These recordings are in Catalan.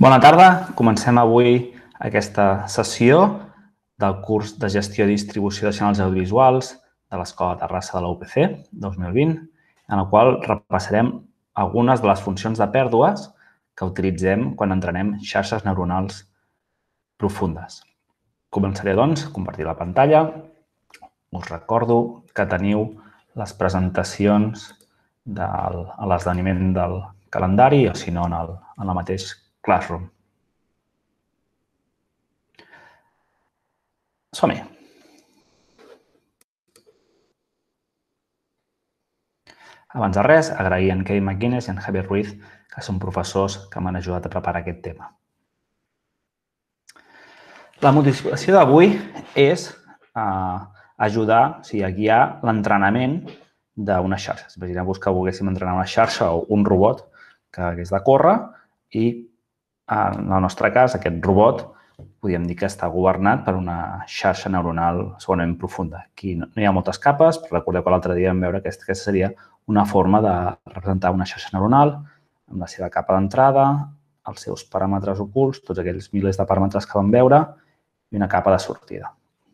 Bona tarda. Comencem avui aquesta sessió del curs de gestió i distribució de canals audiovisuals de l'Escola Terrassa de la UPC 2020, en el qual repassarem algunes de les funcions de pèrdues que utilitzem quan entrenem xarxes neuronals profundes. Començaré, doncs, a compartir la pantalla. Us recordo que teniu les presentacions a l'esdeveniment del calendari o, si no, en el mateix Classroom. Som-hi. Abans de res, agrair a en Kevin McGuinness i en Javier Ruiz, que són professors que m'han ajudat a preparar aquest tema. La motivació d'avui és ajudar, a guiar l'entrenament d'una xarxa. Imagineu-vos que volguéssim entrenar una xarxa o un robot que hagués de córrer i, en el nostre cas, aquest robot podríem dir que està governat per una xarxa neuronal segurament profunda. Aquí no hi ha moltes capes, però recordeu que l'altre dia vam veure que aquesta seria una forma de representar una xarxa neuronal amb la seva capa d'entrada, els seus paràmetres ocults, tots aquells milers de paràmetres que vam veure, i una capa de sortida.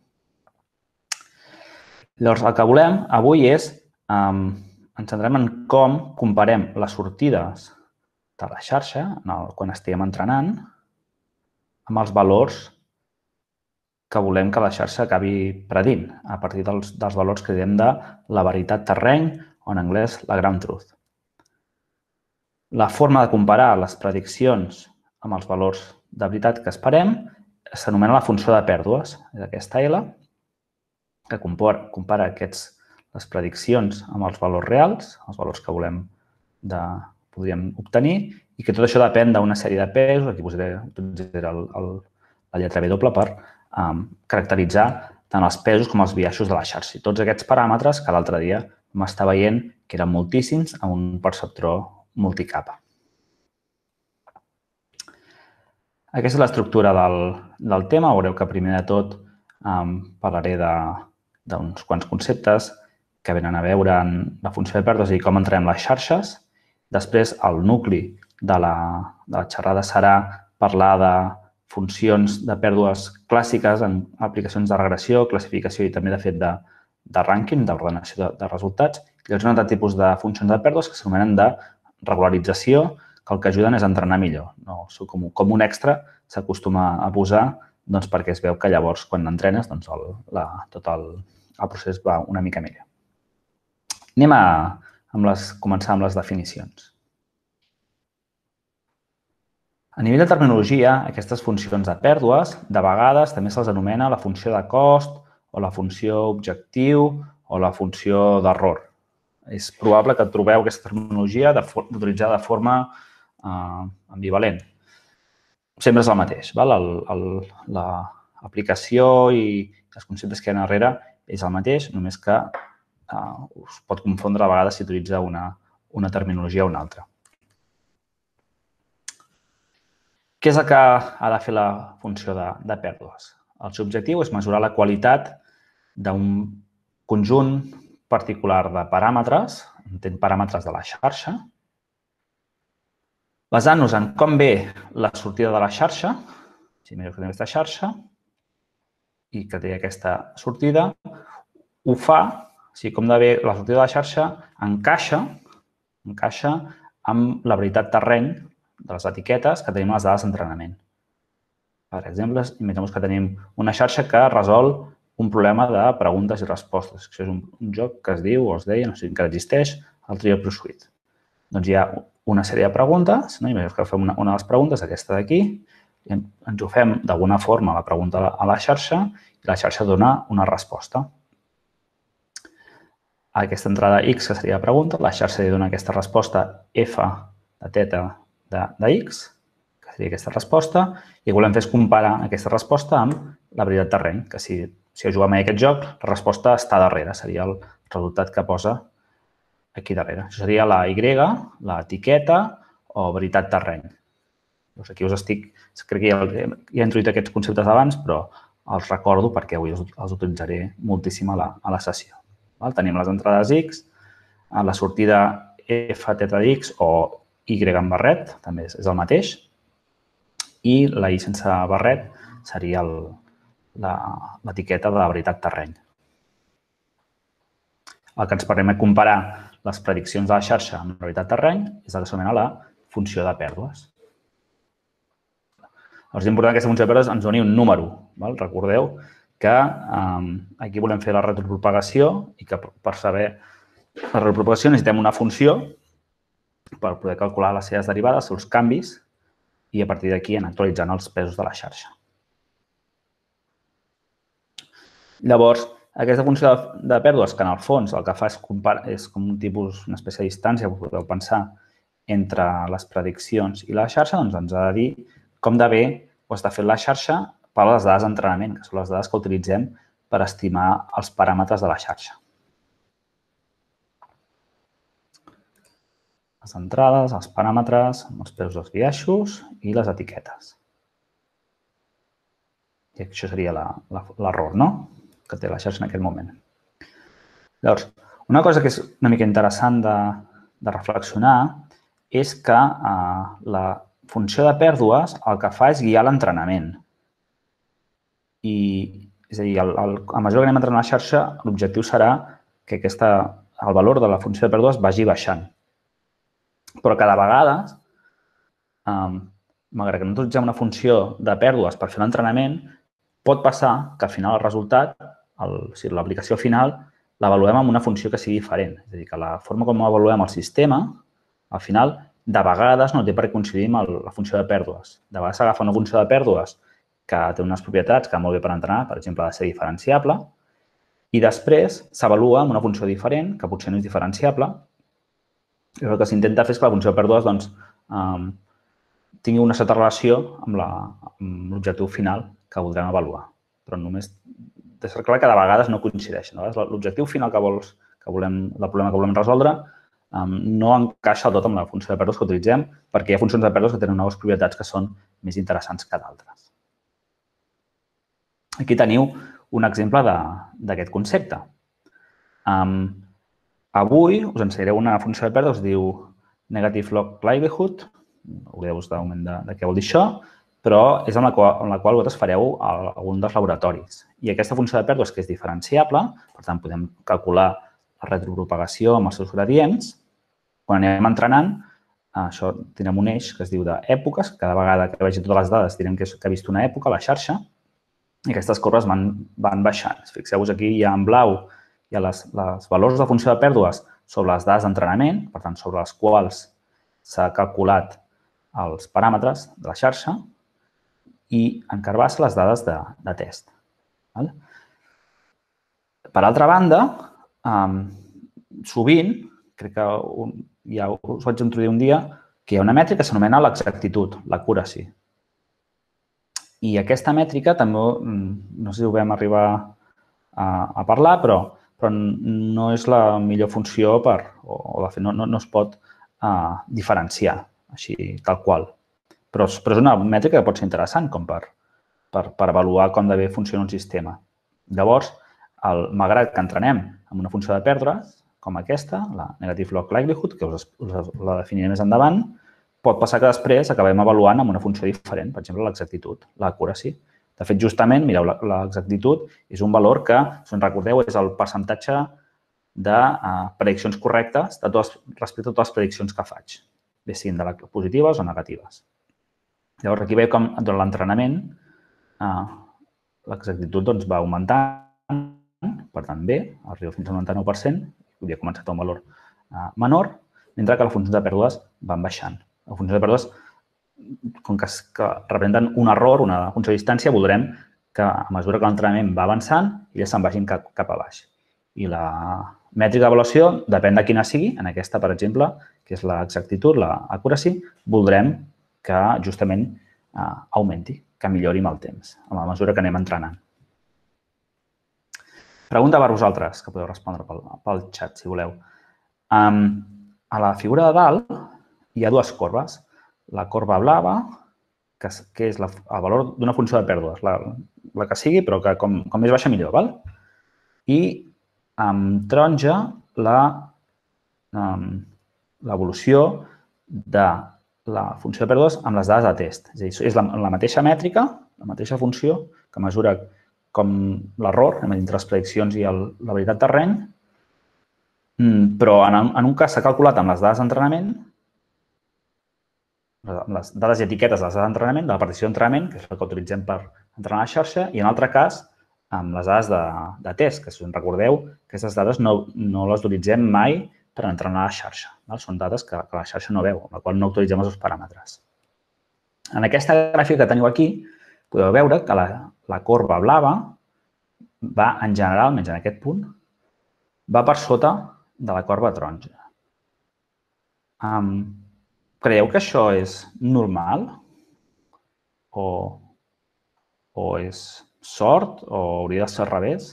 Llavors, el que volem avui és, ens centrem en com comparem les sortides de la xarxa, quan estiguem entrenant, amb els valors que volem que la xarxa acabi predint, a partir dels valors que diem de la veritat terreny, o en anglès la ground truth. La forma de comparar les prediccions amb els valors de veritat que esperem s'anomena la funció de pèrdues. És aquesta L que compara les prediccions amb els valors reals, els valors que podríem obtenir, i que tot això depèn d'una sèrie de pesos. Aquí utilitzaré la lletra W per caracteritzar tant els pesos com els biaixos de la xarxa. I tots aquests paràmetres que l'altre dia vam estar veient que eren moltíssims amb un perceptró multicapa. Aquesta és l'estructura del tema. Veureu que primer de tot parlaré d'uns quants conceptes que venen a veure en la funció de pèrdues i com entrenem les xarxes. Després, el nucli de la xerrada serà parlar de funcions de pèrdues clàssiques en aplicacions de regressió, classificació i també, de fet, de rànquing, d'ordenació de resultats. Llavors, un altre tipus de funcions de pèrdues que s'anomenen de regularització, que el que ajuden és a entrenar millor. Com un extra s'acostuma a posar perquè es veu que llavors, quan entrenes, tot el procés va una mica millor. Anem a començar amb les definicions. A nivell de terminologia, aquestes funcions de pèrdues, de vegades també se'ls anomena la funció de cost o la funció objectiu o la funció d'error. És probable que trobeu aquesta terminologia d'utilitzar de forma ambivalent. Sempre és el mateix. L'aplicació i els conceptes que hi ha darrere és el mateix, només que us pot confondre a vegades si utilitza una terminologia o una altra. Què és el que ha de fer la funció de pèrdues? El seu objectiu és mesurar la qualitat d'un conjunt particular de paràmetres, entén paràmetres de la xarxa, basant-nos en com ve la sortida de la xarxa, si mireu que té aquesta xarxa i que té aquesta sortida, ho fa, com de bé la sortida de la xarxa encaixa amb la veritat terreny de les etiquetes que tenim a les dades d'entrenament. Per exemple, imaginem que tenim una xarxa que resol un problema de preguntes i respostes. Això és un joc que es diu, o es deia, no sé si encara existeix, el Trivial Pursuit. Doncs hi ha una sèrie de preguntes, imaginem que fem una de les preguntes, aquesta d'aquí, i ens ho fem d'alguna forma la pregunta a la xarxa i la xarxa dona una resposta. A aquesta entrada X, que seria la pregunta, la xarxa li dona aquesta resposta F de teta de X, que seria aquesta resposta, i el que volem fer és comparar aquesta resposta amb la veritat terreny, que si juguem a aquest joc, la resposta està darrere, seria el resultat que posa aquí darrere. Això seria la Y, l'etiqueta o veritat terreny. Aquí crec que ja he introduït aquests conceptes abans, però els recordo perquè avui els utilitzaré moltíssim a la sessió. Tenim les entrades X, la sortida F teta d'X o Y en barret, també és el mateix. i la I sense barret seria l'etiqueta de la veritat terreny. El que ens permet comparar les prediccions de la xarxa amb la veritat terreny és el que s'anomena la funció de pèrdues. És important que aquesta funció de pèrdues ens doni un número. Recordeu que aquí volem fer la retropropagació i que per saber la retropropagació necessitem una funció per poder calcular les seves derivades, els seus canvis, i a partir d'aquí anar actualitzant els pesos de la xarxa. Llavors, aquesta funció de pèrdues, que en el fons el que fa és com un tipus, una espècie de distància, podeu pensar, entre les prediccions i la xarxa, doncs ens ha de dir com de bé ho està fent la xarxa per a les dades d'entrenament, que són les dades que utilitzem per estimar els paràmetres de la xarxa. Les entrades, els paràmetres, els pesos dels biaixos i les etiquetes. I això seria l'error, no?, que té la xarxa en aquest moment. Llavors, una cosa que és una mica interessant de reflexionar és que la funció de pèrdues el que fa és guiar l'entrenament. És a dir, a mesura que anem entrenant la xarxa, l'objectiu serà que el valor de la funció de pèrdues vagi baixant. Però cada vegada, malgrat que no utilitzem una funció de pèrdues per fer l'entrenament, pot passar que al final el resultat, l'aplicació final, l'avaluem amb una funció que sigui diferent. És a dir, que la forma com avaluem el sistema, al final, de vegades no té per què coincidir amb la funció de pèrdues. De vegades s'agafa una funció de pèrdues que té unes propietats que va molt bé per entrenar, per exemple, ha de ser diferenciable, i després s'avalua amb una funció diferent, que potser no és diferenciable. I el que s'intenta fer és que la funció de pèrdues tingui una certa relació amb l'objectiu final que voldrem avaluar. Però només deixar clar que de vegades no coincideixen. L'objectiu final el problema que volem resoldre no encaixa tot amb la funció de pèrdues que utilitzem perquè hi ha funcions de pèrdues que tenen noves propietats que són més interessants que d'altres. Aquí teniu un exemple d'aquest concepte. Avui us ensenyaré una funció de pèrdues que es diu negative log likelihood. Hauré de buscar un moment de què vol dir això, però és amb la qual vosaltres fareu algun dels laboratoris. I aquesta funció de pèrdues que és diferenciable, per tant, podem calcular la retropropagació amb els seus gradients. Quan anem entrenant, això tindrem un eix que es diu d'èpoques. Cada vegada que vegi totes les dades direm que ha vist una època a la xarxa i aquestes corbes van baixant. Fixeu-vos aquí, hi ha en blau, hi ha els valors de funció de pèrdues sobre les dades d'entrenament, per tant, sobre les quals s'ha calculat els paràmetres de la xarxa, i en carbassa les dades de test. Per altra banda, sovint, crec que ja us vaig introduir un dia, que hi ha una mètrica que s'anomena l'exactitud, l'accuracy. I aquesta mètrica també, no sé si ho vam arribar a parlar, però no és la millor funció o de fet no es pot diferenciar així tal qual. Però és una mètrica que pot ser interessant com per avaluar com de bé funciona un sistema. Llavors, malgrat que entrenem amb una funció de pèrdues, com aquesta, la negative log likelihood, que us la definiré més endavant, pot passar que després acabem avaluant amb una funció diferent, per exemple, l'exactitud, l'accuracy. De fet, justament, mireu, l'exactitud és un valor que, si us recordeu, és el percentatge de prediccions correctes respecte a totes les prediccions que faig, bé siguin positives o negatives. Llavors, aquí veieu com durant l'entrenament l'exactitud va augmentant, per tant, bé, arriba fins al 99%, hauria començat a un valor menor, mentre que les funcions de pèrdues van baixant. Les funcions de pèrdues, com que representen un error, una funció de distància, voldrem que a mesura que l'entrenament va avançant, elles se'n vagin cap a baix. I la mètrica d'avaluació, depèn de quina sigui, en aquesta, per exemple, que és l'exactitud, l'accuracy, voldrem que justament augmenti, que millori amb el temps, a la mesura que anem entrenant. Pregunta per vosaltres, que podeu respondre pel xat, si voleu. A la figura de dalt hi ha dues corbes. La corba blava, que és el valor d'una funció de pèrdues, la que sigui, però que com més baixa millor, val? I amb taronja l'evolució de la funció de P2 amb les dades de test. És a dir, és la mateixa mètrica, la mateixa funció que mesura com l'error entre les prediccions i la veritat terreny, però en un cas s'ha calculat amb les dades d'entrenament, amb les dades i etiquetes de les dades d'entrenament, de la partició d'entrenament, que és el que utilitzem per entrenar la xarxa, i en l'altre cas amb les dades de test, que si us en recordeu, aquestes dades no les utilitzem mai per entrenar la xarxa. Són dades que la xarxa no veu, amb la qual no utilitzem els seus paràmetres. En aquesta gràfica que teniu aquí, podeu veure que la corba blava va, en general, almenys en aquest punt, va per sota de la corba taronja. Creieu que això és normal? O és sort? O hauria de ser al revés?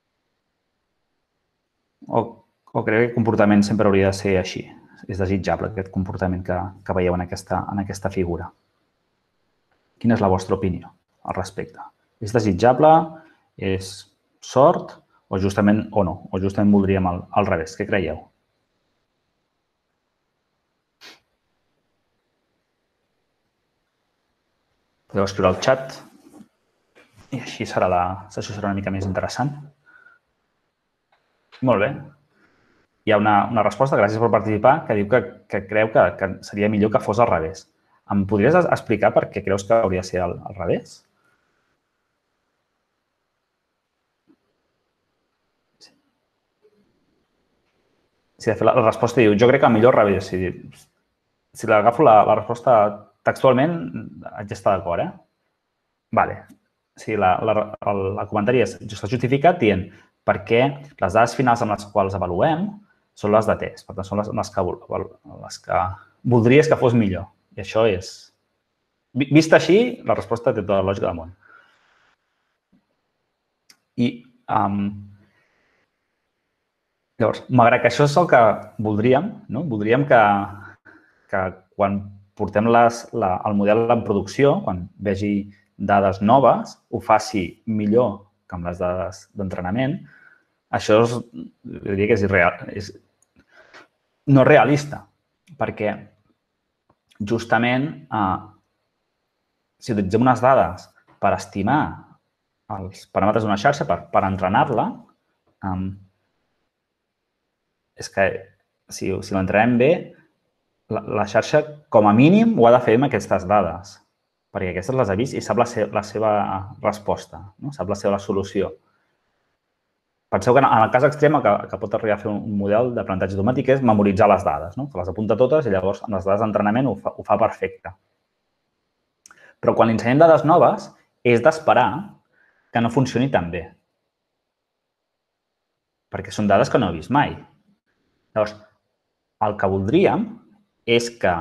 O creieu que el comportament sempre hauria de ser així? És desitjable aquest comportament que veieu en aquesta figura. Quina és la vostra opinió al respecte? És desitjable? És sort? O justament voldríem al revés? Què creieu? Podeu escriure al xat i així la sessió serà una mica més interessant. Molt bé. Hi ha una resposta, gràcies per participar, que diu que creu que seria millor que fos al revés. Em podries explicar per què creus que hauria de ser al revés? Sí, de fet, la resposta diu, jo crec que millor al revés. Si l'agafo la resposta textualment, haig d'estar d'acord, Vale. Sí, el comentari està justificat dient perquè les dades finals amb les quals avaluem són les de test. Per tant, són les que voldries que fos millor. I això és... Vist així, la resposta té tota la lògica del món. I llavors, malgrat que això és el que voldríem, voldríem que quan portem el model en producció, quan vegi dades noves, ho faci millor que amb les dades d'entrenament, això diria que és no realista, perquè justament si utilitzem unes dades per estimar els paràmetres d'una xarxa, per entrenar-la, és que si l'entrenem bé, la xarxa, com a mínim, ho ha de fer amb aquestes dades, perquè aquestes les ha vist i sap la seva resposta, sap la seva solució. Penseu que en el cas extrem que pot arribar a fer un model d'aprenentatge automàtic és memoritzar les dades, que les apunta totes i llavors amb les dades d'entrenament ho fa perfecte. Però quan li ensenyem dades noves, és d'esperar que no funcioni tan bé, perquè són dades que no he vist mai. Llavors, el que voldríem és que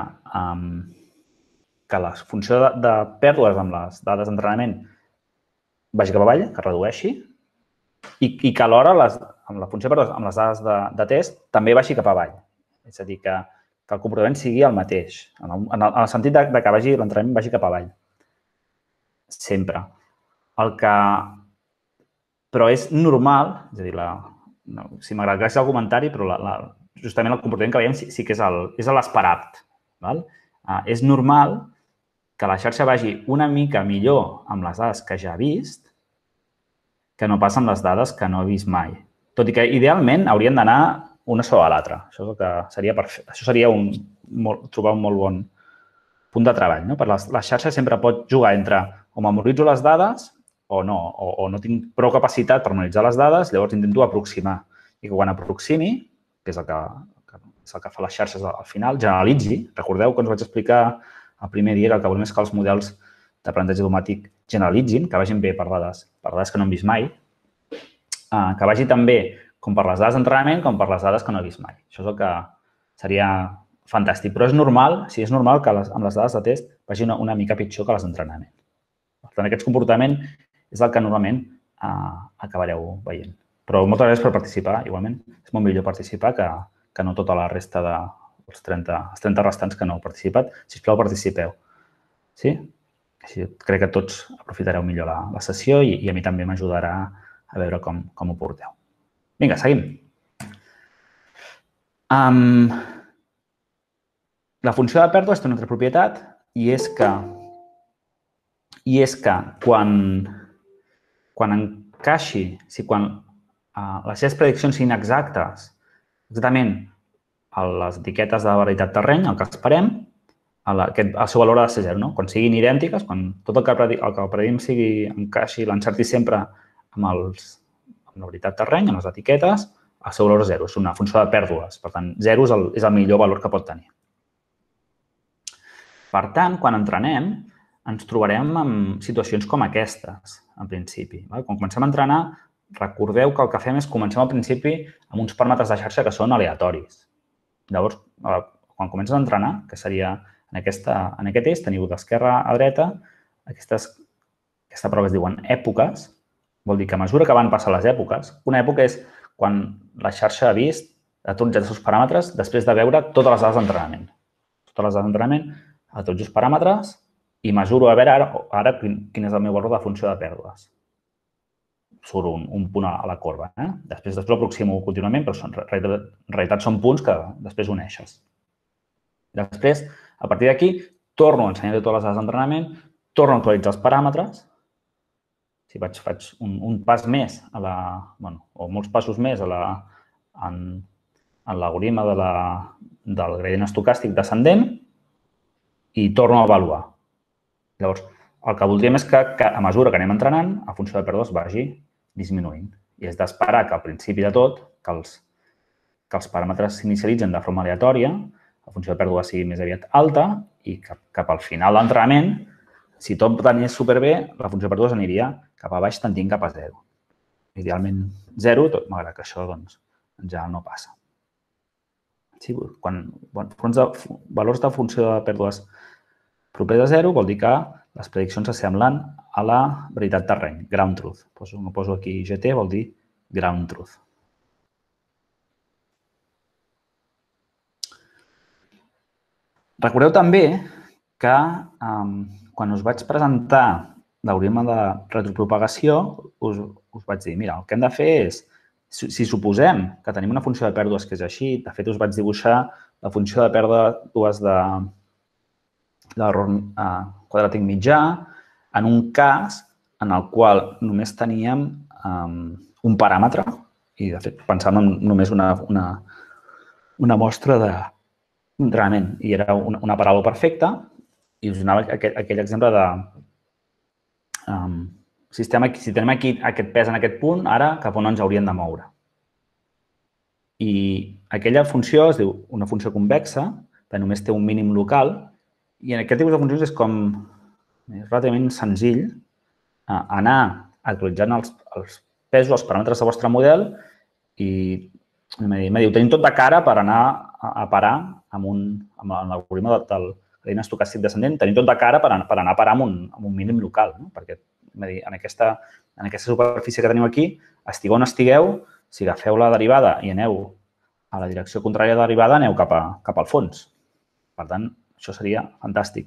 la funció de pèrdues amb les dades d'entrenament vagi cap avall, que redueixi, i que alhora amb la funció de pèrdues amb les dades de test també vagi cap avall. És a dir, que el comportament sigui el mateix, en el sentit que l'entrenament vagi cap avall. Sempre. Però és normal, és a dir, si m'agrada gràcies al comentari, però justament el comportament que veiem sí que és l'esperat. És normal que la xarxa vagi una mica millor amb les dades que ja ha vist que no pas amb les dades que no ha vist mai. Tot i que, idealment, haurien d'anar una sobre l'altra. Això seria trobar un molt bon punt de treball. La xarxa sempre pot jugar entre o memoritzo les dades o no, o no tinc prou capacitat per memoritzar les dades, llavors intento aproximar. I que quan aproximi, que és el que fa les xarxes al final, generalitzi. Recordeu que ens vaig explicar el primer dia que el que volem és que els models d'aprenentatge automàtic generalitzin, que vagin bé per dades que no hem vist mai, que vagi tan bé com per les dades d'entrenament com per les dades que no he vist mai. Això és el que seria fantàstic. Però és normal que amb les dades de test vagi una mica pitjor que les d'entrenament. Per tant, aquest comportament és el que normalment acabareu veient. Però moltes gràcies per participar. Igualment, és molt millor participar que no tota la resta dels 30 restants que no heu participat. Sisplau, participeu. Sí? Així crec que tots aprofitareu millor la sessió i a mi també m'ajudarà a veure com ho porteu. Vinga, seguim. La funció de pèrdues té una altra propietat i és que quan encaixi, quan les seves prediccions siguin exactes, exactament a les etiquetes de veritat terreny, el que esperem, el seu valor ha de ser 0. No? Quan siguin idèntiques, quan tot el que predim encaixi, l'encerti sempre amb la veritat terreny, amb les etiquetes, el seu valor és 0. És una funció de pèrdues. Per tant, 0 és el millor valor que pot tenir. Per tant, quan entrenem, ens trobarem en situacions com aquestes, en principi. Quan comencem a entrenar, recordeu que el que fem és comencem al principi amb uns paràmetres de xarxa que són aleatoris. Llavors, quan comences a entrenar, que seria en aquest eix, teniu d'esquerra a dreta, aquesta prova es diuen èpoques, vol dir que a mesura que van passar les èpoques, una època és quan la xarxa ha vist a tots els seus paràmetres després de veure totes les dades d'entrenament. Totes les dades d'entrenament a tots els paràmetres i mesuro a veure ara quin és el meu valor de funció de pèrdues. Surt un punt a la corba. Després l'aproximo contínuament, però en realitat són punts que després uneixes. Després, a partir d'aquí, torno a ensenyar totes les dades d'entrenament, torno a actualitzar els paràmetres. Si faig un pas més, o molts passos més en l'algoritme del gradient estocàstic descendent, i torno a avaluar. Llavors, el que voldríem és que a mesura que anem entrenant, la funció de pèrdues vagi disminuint. I és d'esperar que al principi de tot, que els paràmetres s'inicialitzen de forma aleatòria, la funció de pèrdues sigui més aviat alta i cap al final de l'entrenament, si tot anés superbé, la funció de pèrdues aniria cap a baix tendint cap a 0. Idealment 0, malgrat que això ja no passa. Quan valors de funció de pèrdues propers a 0 vol dir que les prediccions s'assemblen a la veritat terreny, ground truth. Poso aquí GT, vol dir ground truth. Recordeu també que quan us vaig presentar l'algoritme de retropropagació, us vaig dir, mira, el que hem de fer és, si suposem que tenim una funció de pèrdues que és així, de fet us vaig dibuixar la funció de pèrdues l'error quadràtic mitjà en un cas en el qual només teníem un paràmetre i, de fet, pensàvem només una mostra d'entrenament i era una paràbola perfecta i us donava aquell exemple de si tenim aquí aquest pes en aquest punt, ara cap on ens hauríem de moure. I aquella funció es diu una funció convexa, que només té un mínim local. I en aquest tipus de funcions és relativament senzill anar actualitzant els pesos, els paràmetres del vostre model i tenim tot de cara per anar a parar amb l'algoritme del gradient estocàstic descendent, tenim tot de cara per anar a parar amb un mínim local, perquè en aquesta superfície que teniu aquí, estigueu on estigueu, si agafeu la derivada i aneu a la direcció contrària de la derivada, aneu cap al fons. Per tant, això seria fantàstic.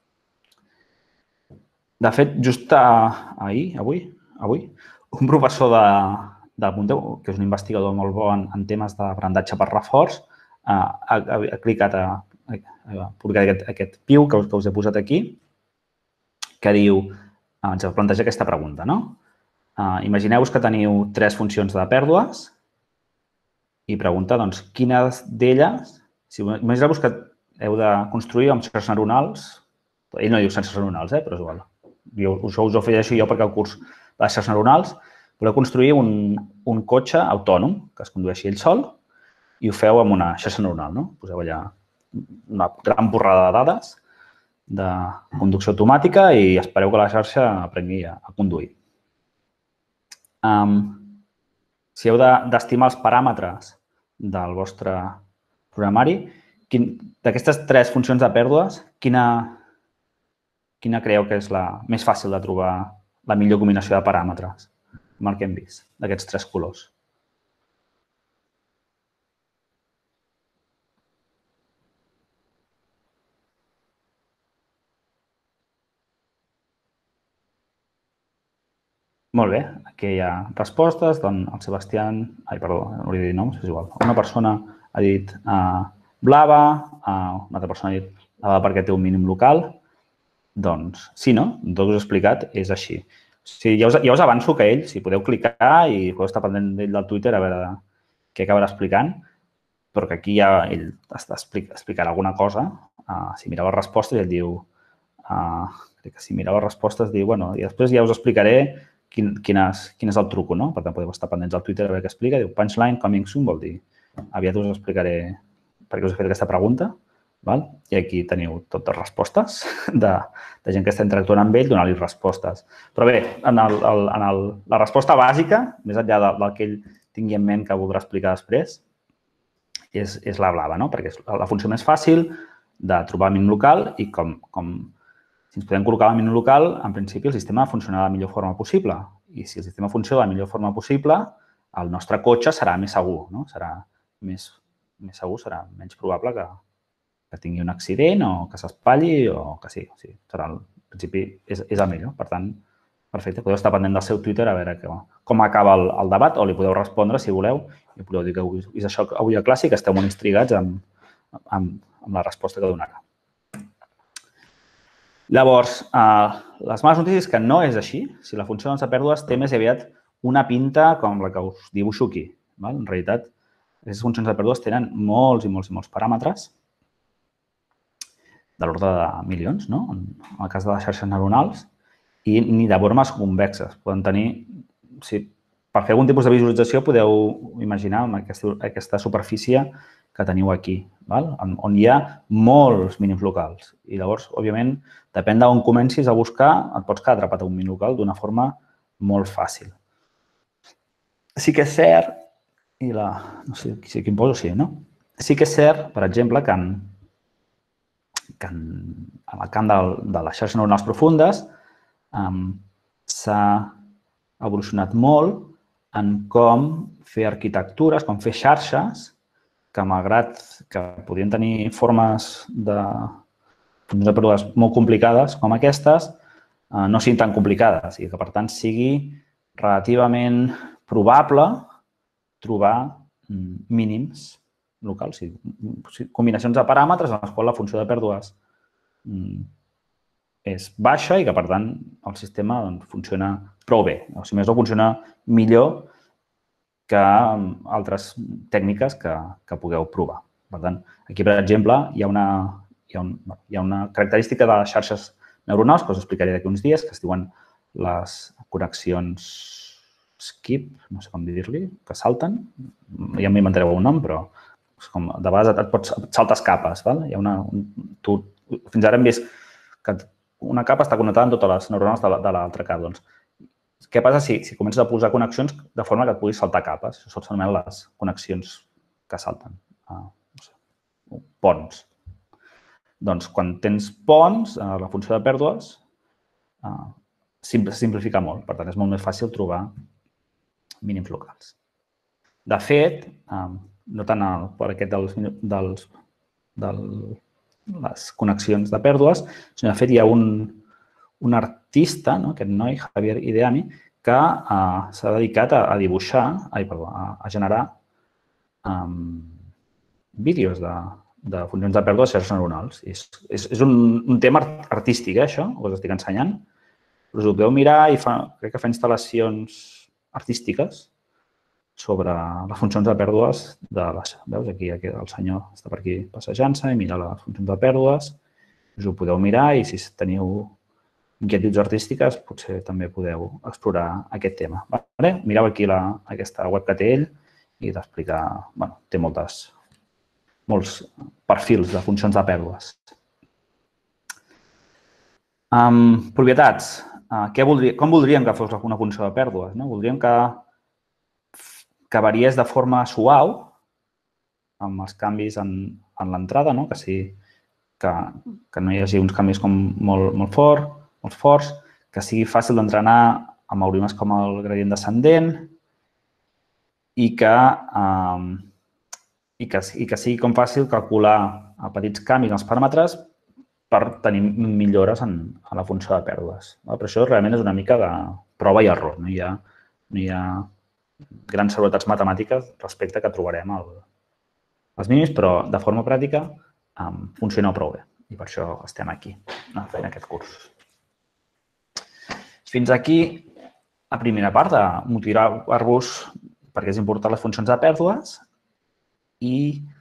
De fet, just avui, un professor del Pompeu, que és un investigador molt bo en temes d'aprenentatge per reforç, ha publicat aquest PIU que us he posat aquí, que diu, ens planteja aquesta pregunta, no? Imagineu-vos que teniu 3 funcions de pèrdues i pregunta, doncs, quines d'elles... Imagineu-vos que heu de construir amb xarxes neuronals. Ell no diu xarxes neuronals, però és igual. Això us ho afegeixo jo perquè el curs de xarxes neuronals. Voleu construir un cotxe autònom que es condueixi ell sol i ho feu amb una xarxa neuronal, no? Poseu allà una gran borrada de dades de conducció automàtica i espereu que la xarxa aprengui a conduir. Si heu d'estimar els paràmetres del vostre programari, d'aquestes 3 funcions de pèrdues, quina creieu que és la més fàcil de trobar la millor combinació de paràmetres amb el que hem vist, d'aquests 3 colors? Molt bé, aquí hi ha respostes. El Sebastián... Ai, perdó, no hauria de dir noms, és igual. Una persona ha dit blava, una altra persona ha dit blava perquè té un mínim local. Doncs sí, no? Tot us he explicat, és així. Ja us avanço que ell, si podeu clicar i podeu estar pendent d'ell del Twitter a veure què acabarà explicant, però que aquí ja ell explicarà alguna cosa. Si mireu les respostes, ell diu... Crec que si mireu les respostes, diu... Bueno, i després ja us explicaré quin és el truco, no? Per tant, podeu estar pendents al Twitter a veure què explica. Diu, punchline coming soon, vol dir... Aviat us explicaré per què us he fet aquesta pregunta. I aquí teniu totes les respostes de gent que està interactuant amb ell, donar-li respostes. Però bé, la resposta bàsica, més enllà del que ell tingui en ment que voldrà explicar després, és la blava, no? Perquè és la funció més fàcil de trobar el mínim local i com si ens podem col·locar el mínim local, en principi el sistema funcionarà de la millor forma possible. I si el sistema funciona de la millor forma possible, el nostre cotxe serà més segur, no? Serà més segur, serà menys probable que tingui un accident o que s'espatlli o que sí. Serà, al principi, és el millor. Per tant, perfecte. Podeu estar pendent del seu Twitter a veure com acaba el debat o li podeu respondre, si voleu, i podeu dir que és això avui a classe i que esteu molt intrigats amb la resposta que donarà. Llavors, les males notícies és que no és així. Si la funció de pèrdues té més aviat una pinta com la que us dibuixo aquí. En realitat, aquestes funcions de pèrdues tenen molts i molts paràmetres de l'ordre de milions, no? En el cas de les xarxes neuronals, i ni de formes convexes. Poden tenir... Per fer algun tipus de visualització podeu imaginar aquesta superfície que teniu aquí, on hi ha molts mínims locals. I llavors, òbviament, depèn d'on comencis a buscar, et pots quedar atrapat a un mínim local d'una forma molt fàcil. Sí que és cert, i no sé si aquí em poso, sí, no? Sí que és cert, per exemple, que en el camp de les xarxes neuronals profundes s'ha evolucionat molt en com fer arquitectures, com fer xarxes que, malgrat que podien tenir formes de funcions de pèrdues molt complicades com aquestes, no siguin tan complicades i que, per tant, sigui relativament probable trobar mínims locals, combinacions de paràmetres en les quals la funció de pèrdues és baixa i que, per tant, el sistema funciona prou bé. O si més no, funciona millor que altres tècniques que pugueu provar. Per tant, aquí, per exemple, hi ha una característica de les xarxes neuronals que us explicaré d'aquí uns dies, que es diuen les connexions skip, no sé com dir-li, que salten. Ja m'inventareu un nom, però de vegades et saltes capes. Fins ara hem vist que una capa està connectada amb totes les neurones de l'altra capa. Què passa si comences a posar connexions de forma que et puguis saltar capes? Això s'anomenen les connexions que salten. Ponts. Doncs, quan tens ponts, la funció de pèrdues simplifica molt. Per tant, és molt més fàcil trobar mínims locals. De fet, no tant per aquest de les connexions de pèrdues, sinó de fet hi ha un artista, aquest noi, Javier Ideami, que s'ha dedicat a dibuixar, a generar vídeos de funcions de pèrdua de xarxes neuronals. És un tema artístic, això, us estic ensenyant. Us ho podeu mirar i crec que fa instal·lacions artístiques sobre les funcions de pèrdues de les... Veus? Aquí el senyor està per aquí passejant-se i mira les funcions de pèrdues. Us ho podeu mirar i si teniu inquietuds artístiques potser també podeu explorar aquest tema. Mireu aquí aquesta web que té ell i t'explica... Té molts perfils de funcions de pèrdues. Propietats. Com voldríem que fos una funció de pèrdues? Voldríem que variés de forma suau amb els canvis en l'entrada, que no hi hagi uns canvis molt forts, que sigui fàcil d'entrenar amb algoritmes com el gradient descendent i que sigui com fàcil calcular a petits canvis en els paràmetres per tenir millores en la funció de pèrdues. Però això realment és una mica de prova i error. No hi ha grans seguretats matemàtiques respecte que trobarem els mínims, però de forma pràctica funciona prou bé. I per això estem aquí, fent aquest curs. Fins aquí la primera part, de motivar-vos perquè és important les funcions de pèrdues i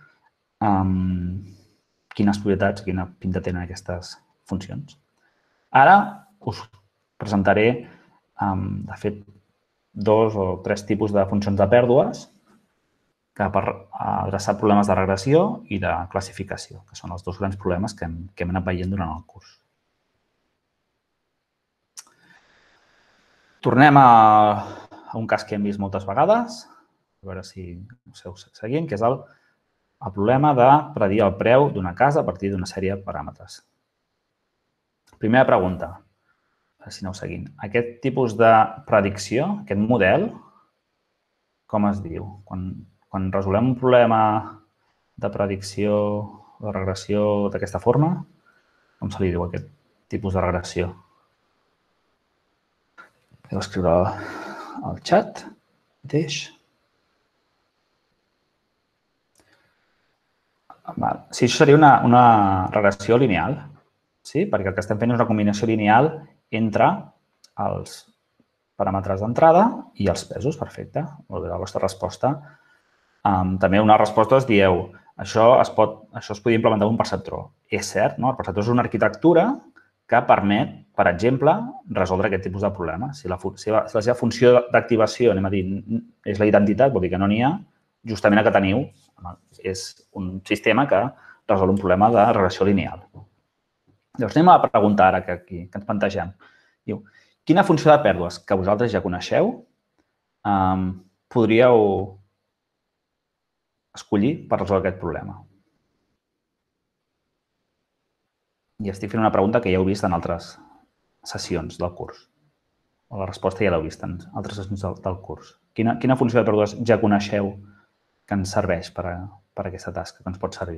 quines propietats, quina pinta tenen aquestes funcions. Ara us presentaré, de fet, 2 o 3 tipus de funcions de pèrdues que per adreçar problemes de regressió i de classificació, que són els 2 grans problemes que hem anat veient durant el curs. Tornem a un cas que hem vist moltes vegades, a veure si ho esteu seguint, que és el problema de predir el preu d'una casa a partir d'una sèrie de paràmetres. Primera pregunta, a veure si aneu seguint. Aquest tipus de predicció, aquest model, com es diu? Quan resolem un problema de predicció o de regressió d'aquesta forma, com se li diu aquest tipus de regressió? Podeu escriure al xat mateix. Sí, això seria una regressió lineal, perquè el que estem fent és una combinació lineal entre els paràmetres d'entrada i els pesos. Perfecte. Molt bé, la vostra resposta. També una resposta us dieu, això es podria implementar en un perceptró. És cert, no? El perceptró és una arquitectura que permet, per exemple, resoldre aquest tipus de problema. Si la seva funció d'activació, anem a dir, és la identitat, vol dir que no n'hi ha, justament el que teniu és un sistema que resol un problema de regressió lineal. Llavors, anem a la pregunta ara que ens plantegem. Diu, quina funció de pèrdues que vosaltres ja coneixeu podríeu escollir per resoldre aquest problema? I estic fent una pregunta que ja heu vist en altres sessions del curs. O la resposta ja l'heu vist en altres sessions del curs. Quina funció de pèrdues ja coneixeu que ens serveix per a aquesta tasca, que ens pot servir?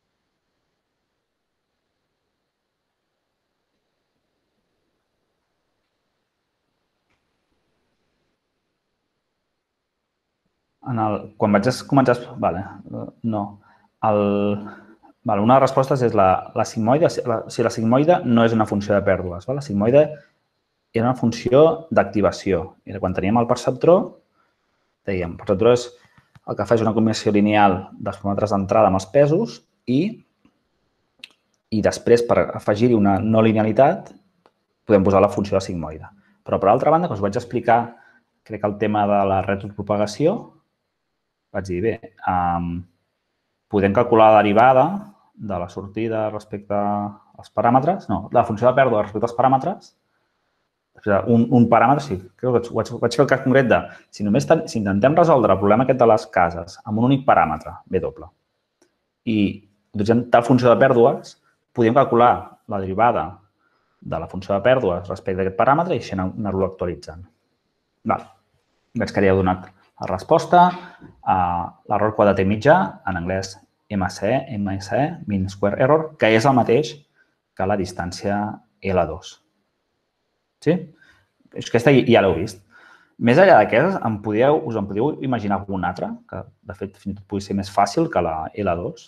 Quan vaig començar... No. Una de les respostes és la sigmoide. Si la sigmoide no és una funció de pèrdues. La sigmoide era una funció d'activació. Era quan teníem el perceptró, dèiem, el perceptró és el que fa és una combinació lineal dels paràmetres d'entrada amb els pesos i després, per afegir-hi una no linealitat, podem posar la funció de sigmoide. Però, per altra banda, quan us vaig explicar, crec que el tema de la retropropagació, vaig dir, bé, podem calcular la derivada de la sortida respecte als paràmetres, no, la funció de pèrdua respecte als paràmetres, un paràmetre, sí, crec que vaig fer el cas concret de si intentem resoldre el problema aquest de les cases amb un únic paràmetre, B doble, i utilitzem tal funció de pèrdues, podem calcular la derivada de la funció de pèrdues respecte a aquest paràmetre i així anar-lo actualitzant. Veig que ja heu donat la resposta. L'error quadrat mitjà, en anglès MSE, mean square error, que és el mateix que la distància L2. Sí? Aquesta ja l'heu vist. Més enllà d'aquestes, us en podíeu imaginar algun altre, que de fet fins i tot pugui ser més fàcil que la L2?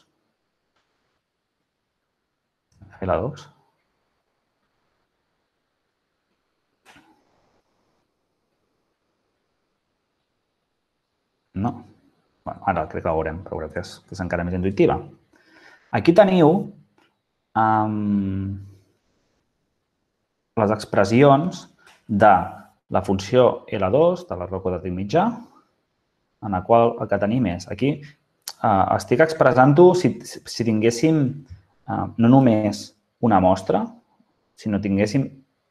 L2. No. Ara crec que la veurem, però crec que és encara més intuïtiva. Aquí teniu les expressions de la funció L2, de l'error quadràtic mitjà, en la qual el que tenim és, aquí estic expressant-ho si tinguéssim no només una mostra, sinó tinguéssim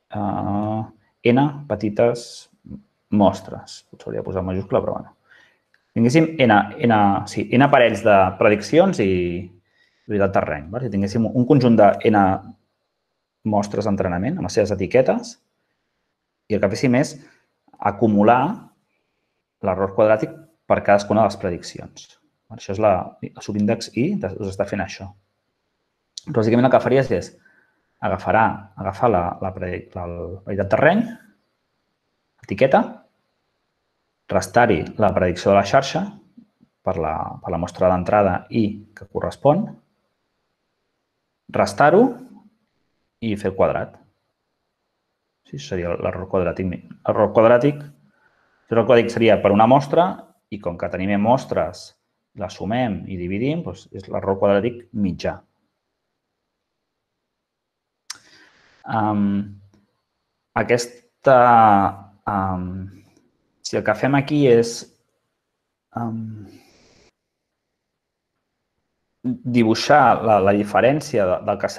n petites mostres. Potser hauria de posar majúscula, però bueno. Tinguéssim n parells de prediccions i del terreny. Si tinguéssim un conjunt de n mostres d'entrenament amb les seves etiquetes i el que féssim és acumular l'error quadràtic per cadascuna de les prediccions. Això és el subíndex I, us està fent això. Bàsicament el que faries és agafar la veritat terreny, etiqueta, restar-hi la predicció de la xarxa, per la mostra d'entrada i que correspon, restar-ho i fer el quadrat. Sí, seria l'error quadràtic. L'error quadràtic seria per una mostra i com que tenim mostres, les sumem i dividim, doncs és l'error quadràtic mitjà. Si el que fem aquí és dibuixar la diferència del que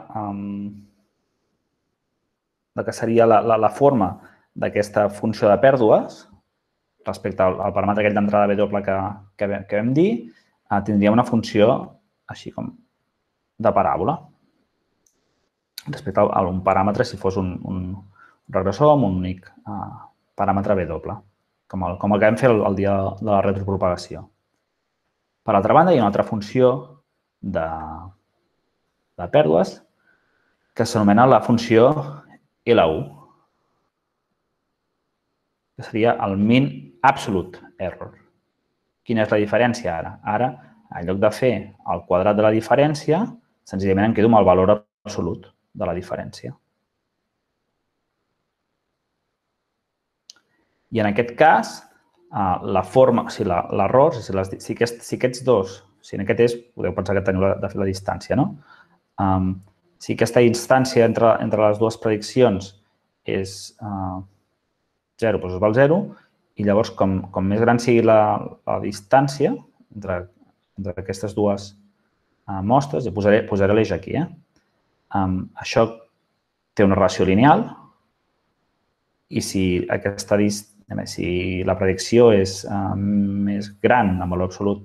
seria la forma d'aquesta funció de pèrdues respecte al paràmetre aquell d'entrada W que vam dir, tindríem una funció així com de paràbola respecte a un paràmetre si fos un regressor amb un únic paràmetre W, com el que vam fer el dia de la retropropagació. Per altra banda, hi ha una altra funció de pèrdues que s'anomena la funció LU, que seria el mean absolute error. Quina és la diferència ara? Ara, en lloc de fer el quadrat de la diferència, senzillament em quedo amb el valor absolut de la diferència. I en aquest cas, la forma, l'error, si aquests dos, si en aquest és, podeu pensar que teniu de fer la distància, no? Si aquesta distància entre les dues prediccions és 0, doncs es val 0, i llavors, com més gran sigui la distància entre aquestes dues mostres, ja posaré l'eix aquí, això té una relació lineal i si la predicció és més gran en valor absolut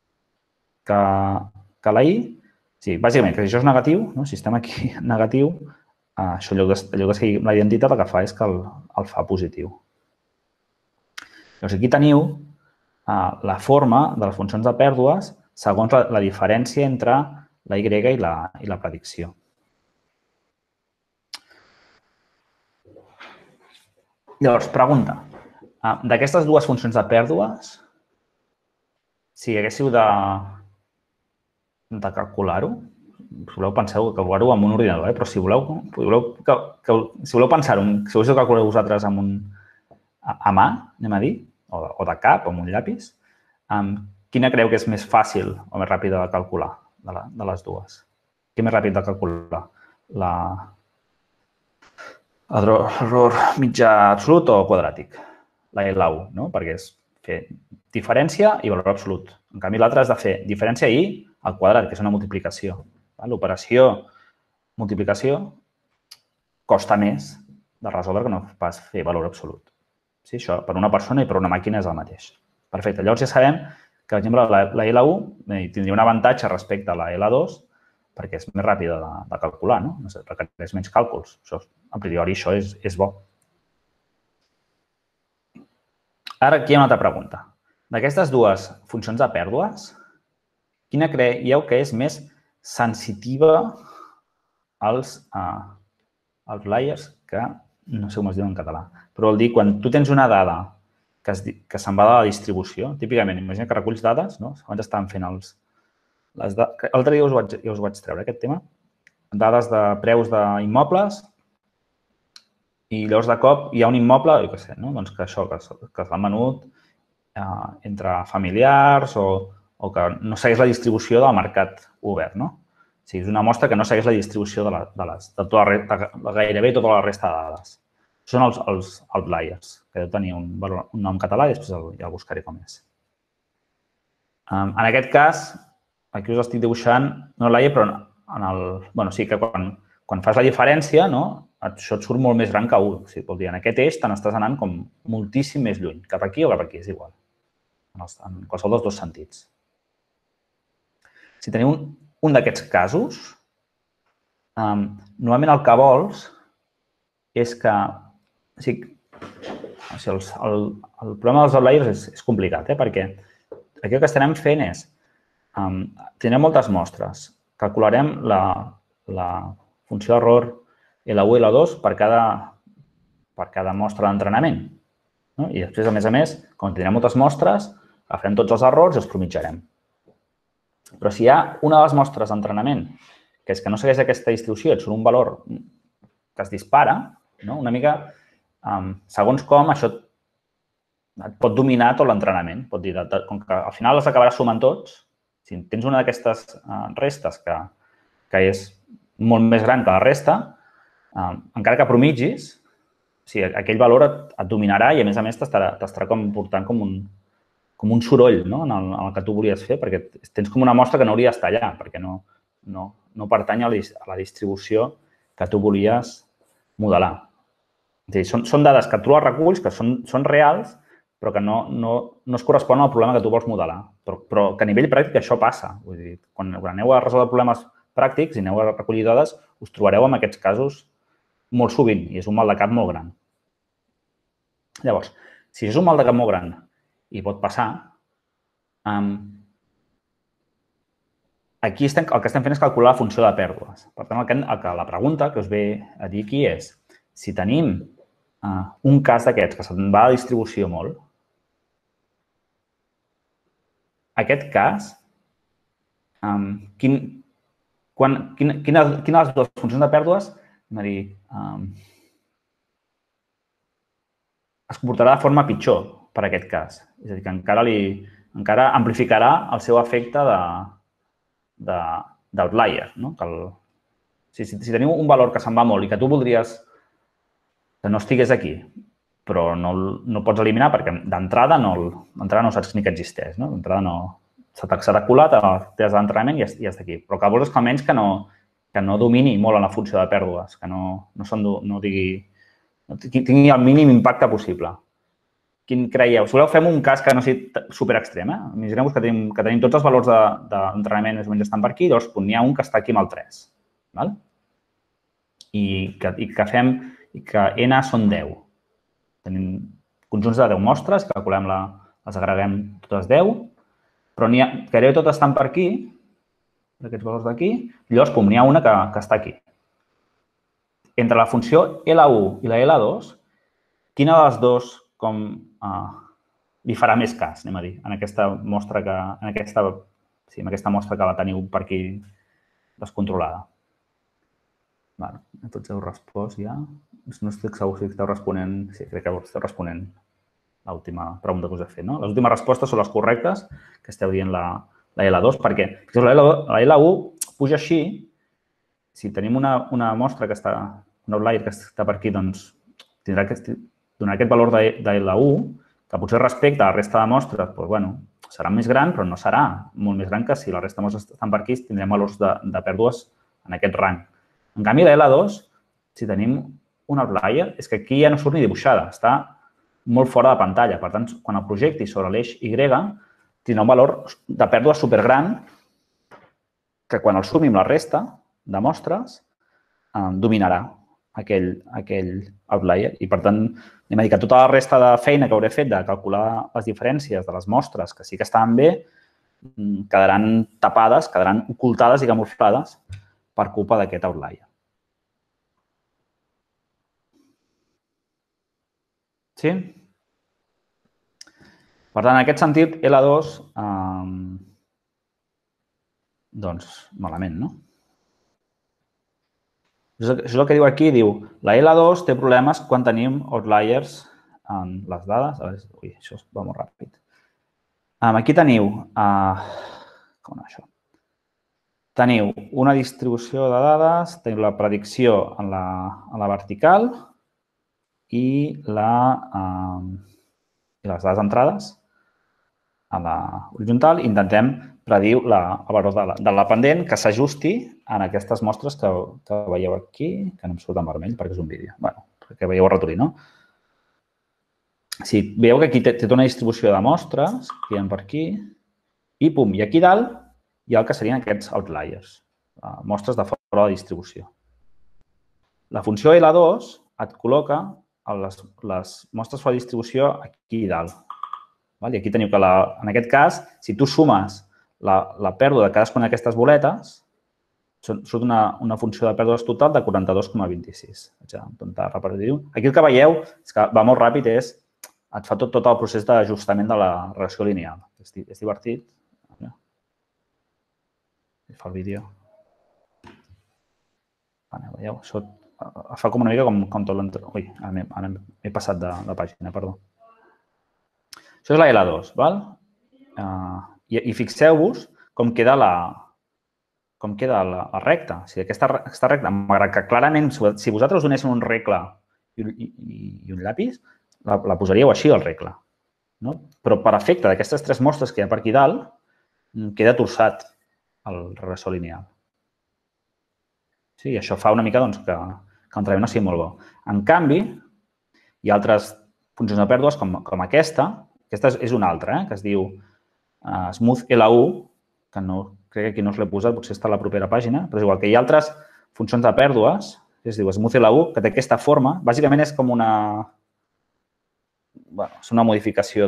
que la I, sí, bàsicament, que si això és negatiu, si estem aquí negatiu, això en lloc de seguir la identitat, el que fa és que el fa positiu. Llavors, aquí teniu la forma de les funcions de pèrdues segons la diferència entre la Y i la predicció. Llavors, pregunta. D'aquestes dues funcions de pèrdues, si haguéssiu de calcular-ho, si voleu penseu calcular-ho amb un ordinador, però si voleu pensar-ho, si voleu calcular vosaltres a mà, anem a dir, o de cap, o amb un llapis, quina creu que és més fàcil o més ràpida de calcular de les dues? Què és més ràpid de calcular? L'error mitjà absolut o quadràtic? La LU, no? Perquè és fer diferència i valor absolut. En canvi, l'altre és de fer diferència i al quadrat, que és una multiplicació. L'operació multiplicació costa més de resoldre que no pas fer valor absolut. Això per una persona i per una màquina és el mateix. Perfecte. Llavors ja sabem que, per exemple, la L1 tindria un avantatge respecte a la L2 perquè és més ràpida de calcular, no? Requereix menys càlculs. A priori, això és bo. Ara aquí hi ha una altra pregunta. D'aquestes dues funcions de pèrdues, quina creieu que és més sensitiva als outliers, que no sé com es diu en català, però vol dir quan tu tens una dada que se'n va de la distribució, típicament, imagina que reculls dades, no? Abans estàvem fent l'altre dia ja us vaig treure aquest tema, dades de preus d'immobles i llavors de cop hi ha un immoble, jo què sé, doncs que això, que s'ha venut entre familiars o que no segueix la distribució del mercat obert, no? O sigui, és una mostra que no segueix la distribució de gairebé tota la resta de dades. Són els outliers, que deu tenir un nom català i després ja el buscaré com és. En aquest cas, aquí us estic dibuixant un outlier, però sí que quan fas la diferència, això et surt molt més gran que 1. O sigui, vol dir, en aquest eix te n'estàs anant com moltíssim més lluny. Cap aquí o cap aquí, és igual. En qualsevol dels dos sentits. Si teniu un d'aquests casos, normalment el que vols és que... El problema dels outliers és complicat, perquè aquí el que estarem fent és tindrem moltes mostres. Calcularem la funció d'error L1 i L2 per cada mostra d'entrenament. I després, a més, quan tindrem moltes mostres, Agafarem tots els errors i els promitjarem. Però si hi ha una de les mostres d'entrenament que és que no segueix aquesta distribució, et surt un valor que es dispara, una mica, segons com, això et pot dominar tot l'entrenament. Pot dir, com que al final les acabaràs sumant tots, si tens una d'aquestes restes que és molt més gran que la resta, encara que promitgis, aquell valor et dominarà i, a més, t'estarà portant com un soroll en el que tu volies fer, perquè tens com una mostra que no hauria d'estar allà, perquè no pertany a la distribució que tu volies modelar. És a dir, són dades que tu les reculls, que són reals, però que no es corresponen al problema que tu vols modelar. Però que a nivell pràctic això passa. Vull dir, quan aneu a resoldre problemes pràctics i aneu a recollir dades, us trobareu amb aquests casos molt sovint i és un mal de cap molt gran. Llavors, si és un mal de cap molt gran i pot passar, aquí el que estem fent és calcular la funció de pèrdues. Per tant, la pregunta que us ve a dir aquí és si tenim un cas d'aquests que se'n va a distribució molt, aquest cas, quina de les dues funcions de pèrdues es comportarà de forma pitjor per a aquest cas? És a dir, que encara amplificarà el seu efecte d'outlier. Si teniu un valor que se'n va molt i que tu voldries que no estigués aquí, però no pots eliminar perquè d'entrada no saps ni que existeix. D'entrada se t'ha colat a les teves d'entrenament i ja està aquí. Però el que vols és que almenys que no domini molt en la funció de pèrdues, que tingui el mínim impacte possible. Quin creieu? Si voleu, fem un cas que no sigui superextrem. Imaginem-vos que tenim tots els valors d'entrenament més o menys estan per aquí, llavors n'hi ha un que està aquí amb el 3. I que n són 10. Tenim conjunts de 10 mostres, calculem les agreguem totes 10, però gairebé totes estan per aquí, aquests valors d'aquí, i llavors n'hi ha una que està aquí. Entre la funció L1 i la L2, quina de les dues li farà més cas, anem a dir, en aquesta mostra que la teniu per aquí descontrolada? Tots heu respost ja. No estic segur si esteu responent. Sí, crec que esteu responent l'última pregunta que us he fet. Les últimes respostes són les correctes, que esteu dient la L2, perquè la L1 puja així. Si tenim una mostra que està, un outlier que està per aquí, doncs donarà aquest valor de L1, que potser respecte a la resta de mostres, serà més gran, però no serà molt més gran que si la resta de mostres estan per aquí, tindrem valors de pèrdues en aquest rang. En canvi, la L2, si tenim un outlier, és que aquí ja no surt ni dibuixada, està molt fora de pantalla. Per tant, quan el projecti sobre l'eix Y, tindrà un valor de pèrdua supergran que quan el sumi amb la resta de mostres dominarà aquell outlier. I, per tant, anem a dir que tota la resta de feina que hauré fet de calcular les diferències de les mostres que sí que estaven bé quedaran tapades, quedaran ocultades i camuflades per culpa d'aquest outlier. Sí? Per tant, en aquest sentit, L2, doncs, malament, no? Això és el que diu aquí, diu, la L2 té problemes quan tenim outliers en les dades. Ui, això va molt ràpid. Aquí teniu, com anar això? Teniu una distribució de dades, teniu la predicció en la vertical i les dades entrades a la horitzontal. Intentem predir el valor de la pendent que s'ajusti en aquestes mostres que veieu aquí, que no em surt en vermell perquè és un vídeo. Bé, perquè veieu el ratolí, no? Si veieu que aquí té tota una distribució de mostres que hi ha per aquí i pum, i aquí dalt hi ha el que serien aquests outliers, mostres de fora de distribució. La funció L2 et col·loca les mostres fora de distribució aquí dalt. I aquí teniu que, en aquest cas, si tu sumes la pèrdua de cadascuna d'aquestes boletes, surt una funció de pèrdues total de 42,26. Aquí el que veieu és que va molt ràpid, et fa tot el procés d'ajustament de la regressió lineal. És divertit. Fa el vídeo. Veieu? Això fa com una mica com tot l'entorn. Ui, ara m'he passat de pàgina, perdó. Això és la L2, val? I fixeu-vos com queda la recta. O sigui, aquesta recta, malgrat que clarament, si vosaltres donéssiu un regle i un llapis, la posaríeu així, el regle. Però per efecte d'aquestes tres mostres que hi ha per aquí dalt, queda torçat el regressor lineal. I això fa una mica que l'entrenament no sigui molt bo. En canvi, hi ha altres funcions de pèrdues com aquesta. Aquesta és una altra, que es diu Smooth L1, que crec que aquí no us l'he posat, potser està a la propera pàgina, però és igual que hi ha altres funcions de pèrdues, que es diu Smooth L1, que té aquesta forma. Bàsicament és com una modificació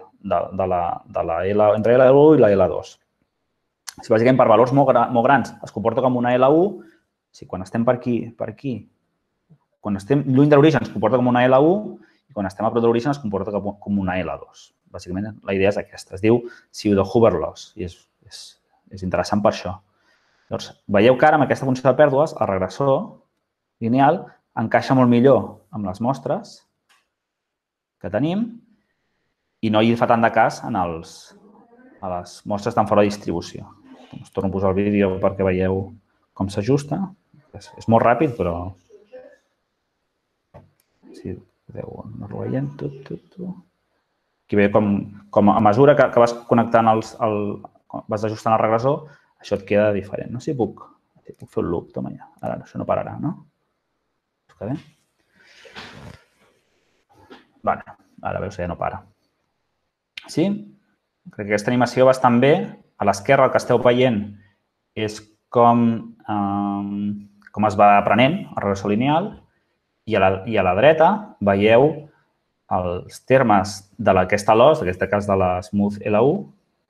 entre L1 i la L2. Bàsicament, per valors molt grans es comporta com una L1, si quan estem per aquí, quan estem lluny de l'origen es comporta com una L1 i quan estem a prop de l'origen es comporta com una L2. Bàsicament, la idea és aquesta. Es diu pseudo-Hoover loss i és interessant per això. Llavors, veieu que ara amb aquesta funció de pèrdues el regressor lineal encaixa molt millor amb les mostres que tenim i no hi fa tant de cas a les mostres tan fora de distribució. Us torno a posar el vídeo perquè veieu com s'ajusta. És molt ràpid, però... Si podeu anar-lo veient. Aquí veieu com a mesura que vas connectant vas ajustant el regressor, això et queda diferent. No sé si puc fer un loop. Toma ja. Ara això no pararà, no? Està bé? Ara veus que ja no para. Sí? Crec que aquesta animació va bastant bé. A l'esquerra el que esteu veient és com es va aprenent el regressor lineal i a la dreta veieu els termes d'aquesta loss, en aquest cas de la Smooth L1,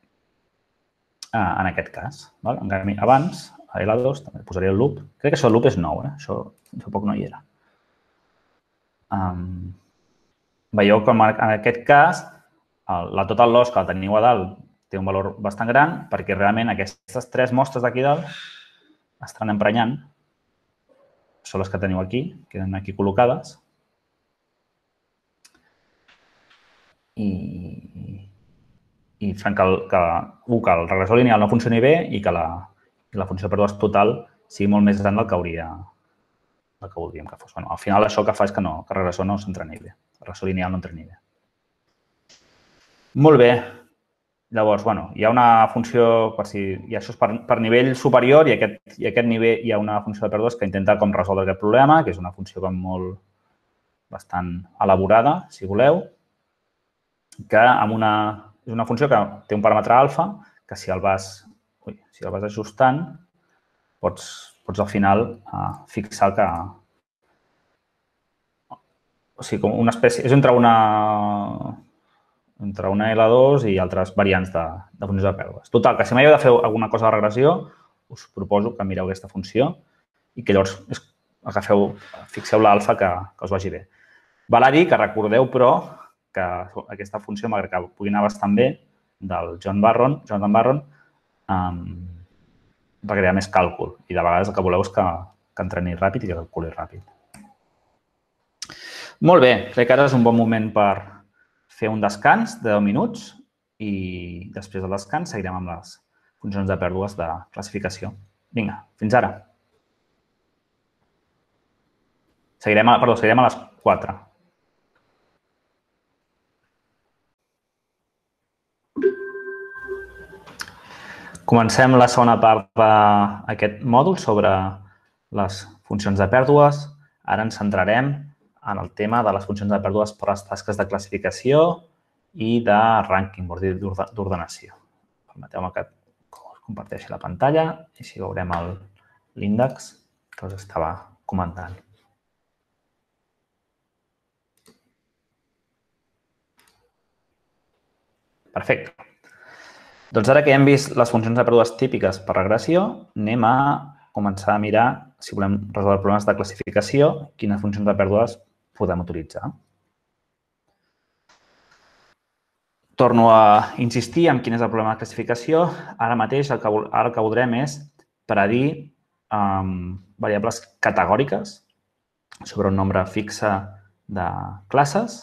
en aquest cas. En canvi, abans, a L2, també posaria el loop. Crec que això del loop és nou, això fa poc no hi era. Veieu com en aquest cas la total loss que la teniu a dalt té un valor bastant gran perquè realment aquestes tres mostres d'aquí dalt estan emprenyant. Són les que teniu aquí, queden aquí col·locades. I fan que el regressor lineal no funcioni bé i que la funció de pèrdues total sigui molt més gran del que voldríem que fos. Al final, això el que fa és que el regressor no s'entreni bé. El regressor lineal no entreni bé. Molt bé. Llavors, hi ha una funció, i això és per nivell superior i aquest nivell hi ha una funció de pèrdues que intenta com resoldre aquest problema, que és una funció bastant elaborada, si voleu, que és una funció que té un paràmetre alfa, que si el vas ajustant, pots al final fixar que... O sigui, com una espècie... És entre una L2 i altres variants de funcions de pèrdues. Total, que si mai heu de fer alguna cosa de regressió, us proposo que mireu aquesta funció i que llavors fixeu l'alfa que us vagi bé. Val a dir que recordeu, però, que aquesta funció, malgrat que pugui anar bastant bé, del Jonathan Barron, requerirà més càlcul i de vegades el que voleu és que entreni ràpid i que calculi ràpid. Molt bé, crec que ara és un bon moment per fer un descans de 10 minuts i després del descans seguirem amb les funcions de pèrdues de classificació. Vinga, fins ara. Seguirem a les 4. Comencem la segona part d'aquest mòdul sobre les funcions de pèrdues. Ara ens centrarem en el tema de les funcions de pèrdues per les tasques de classificació i de rànquing, d'ordenació. Permeteu-me que comparteixi la pantalla i així veurem l'índex que us estava comentant. Perfecte. Doncs ara que ja hem vist les funcions de pèrdues típiques per regressió, anem a començar a mirar, si volem resoldre problemes de classificació, quines funcions de pèrdues podem utilitzar. Torno a insistir en quin és el problema de classificació. Ara mateix el que voldrem és predir variables categòriques sobre un nombre fixe de classes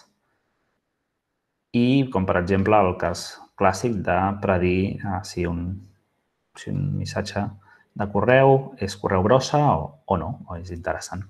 i, com per exemple, el cas clàssic de predir si un missatge de correu és correu brossa o no, o és interessant.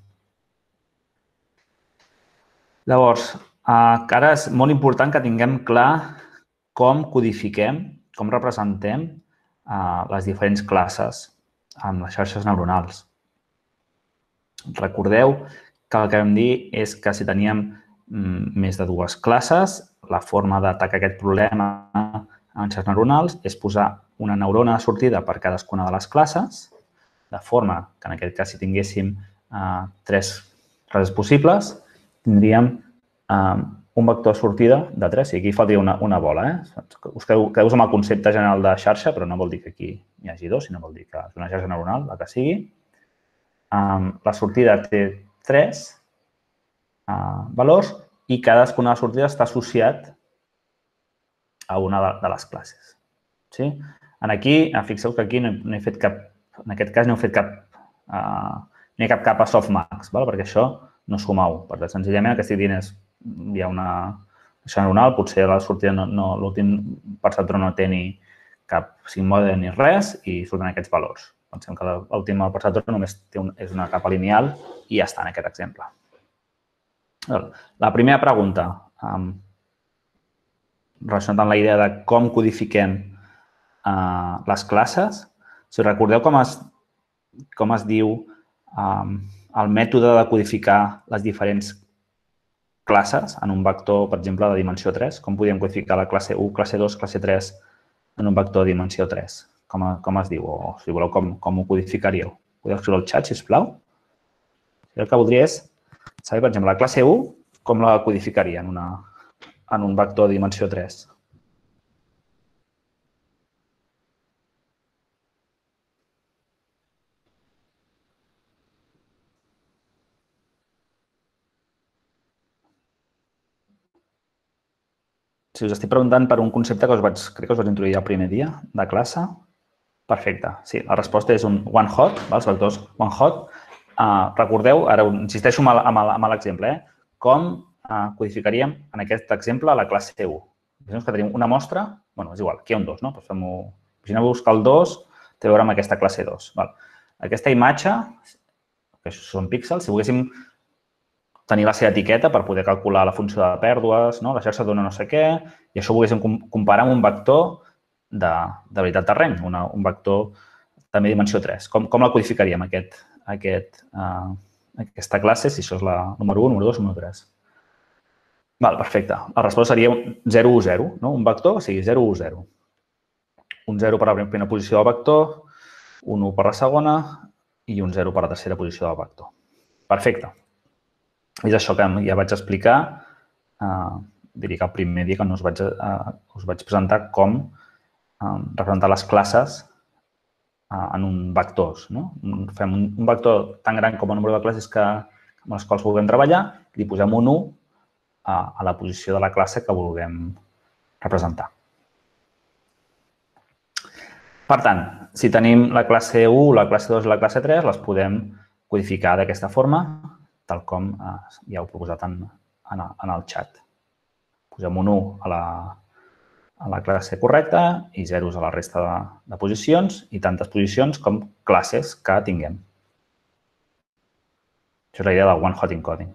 Llavors, ara és molt important que tinguem clar com codifiquem, com representem les diferents classes amb les xarxes neuronals. Recordeu que el que vam dir és que si teníem més de dues classes, la forma d'atacar aquest problema en xarxes neuronals és posar una neurona de sortida per cadascuna de les classes, de forma que en aquest cas, si tinguéssim tres classes possibles, tindríem un vector de sortida de 3. I aquí faltaria una bola. Us quedeu amb el concepte general de xarxa, però no vol dir que aquí n'hi hagi dos, sinó vol dir que és una xarxa neuronal, la que sigui. La sortida té 3 valors i cadascuna de les sortides està associat a una de les classes. Aquí, fixeu que aquí no he fet cap, en aquest cas no he fet cap, no hi ha cap capa softmax, perquè això no s'ho mou. Perquè senzillament el que estic dient és hi ha una xarxa neuronal, potser la sortida l'últim perceptor no té ni cap sigmode ni res i surten aquests valors. Pensem que l'últim perceptor només és una capa lineal i ja està en aquest exemple. La primera pregunta, relacionat amb la idea de com codifiquem les classes, si recordeu com es diu el mètode de codificar les diferents classes en un vector, per exemple, de dimensió 3, com podíem codificar la classe 1, classe 2, classe 3 en un vector de dimensió 3? Com es diu? O, si voleu, com ho codificaríeu? Podeu escriure al xat, sisplau? El que voldria és saber, per exemple, la classe 1, com la codificaria en un vector de dimensió 3? Si us estic preguntant per un concepte que crec que us vaig introduir el primer dia de classe, perfecte. Sí, la resposta és un one-hot, els vectors one-hot. Recordeu, ara insisteixo amb l'exemple, com codificaríem en aquest exemple la classe 1. Imagineu que tenim una mostra, és igual, aquí hi ha un 2, no? Imagineu-vos que el 2 té a veure amb aquesta classe 2. Aquesta imatge, que són píxels, si volguéssim tenir la seva etiqueta per poder calcular la funció de pèrdues, la xarxa dona no sé què, i això ho volguéssim comparar amb un vector de veritat terreny, un vector també de dimensió 3. Com la codificaríem, aquesta classe, si això és la número 1, número 2, número 3? Perfecte. La resposta seria 0, 1, 0, un vector, o sigui, 0, 1, 0. Un 0 per la primera posició del vector, un 1 per la segona i un 0 per la tercera posició del vector. Perfecte. És això que ja vaig explicar, diria que el primer dia que us vaig presentar com representar les classes en un vectors. Fem un vector tan gran com el número de classes amb les quals vulguem treballar i li posem un 1 a la posició de la classe que vulguem representar. Per tant, si tenim la classe 1, la classe 2 i la classe 3, les podem codificar d'aquesta forma, tal com ja heu proposat en el xat. Posem un 1 a la classe correcta i zeros a la resta de posicions i tantes posicions com classes que tinguem. Això és la idea del one-hot encoding.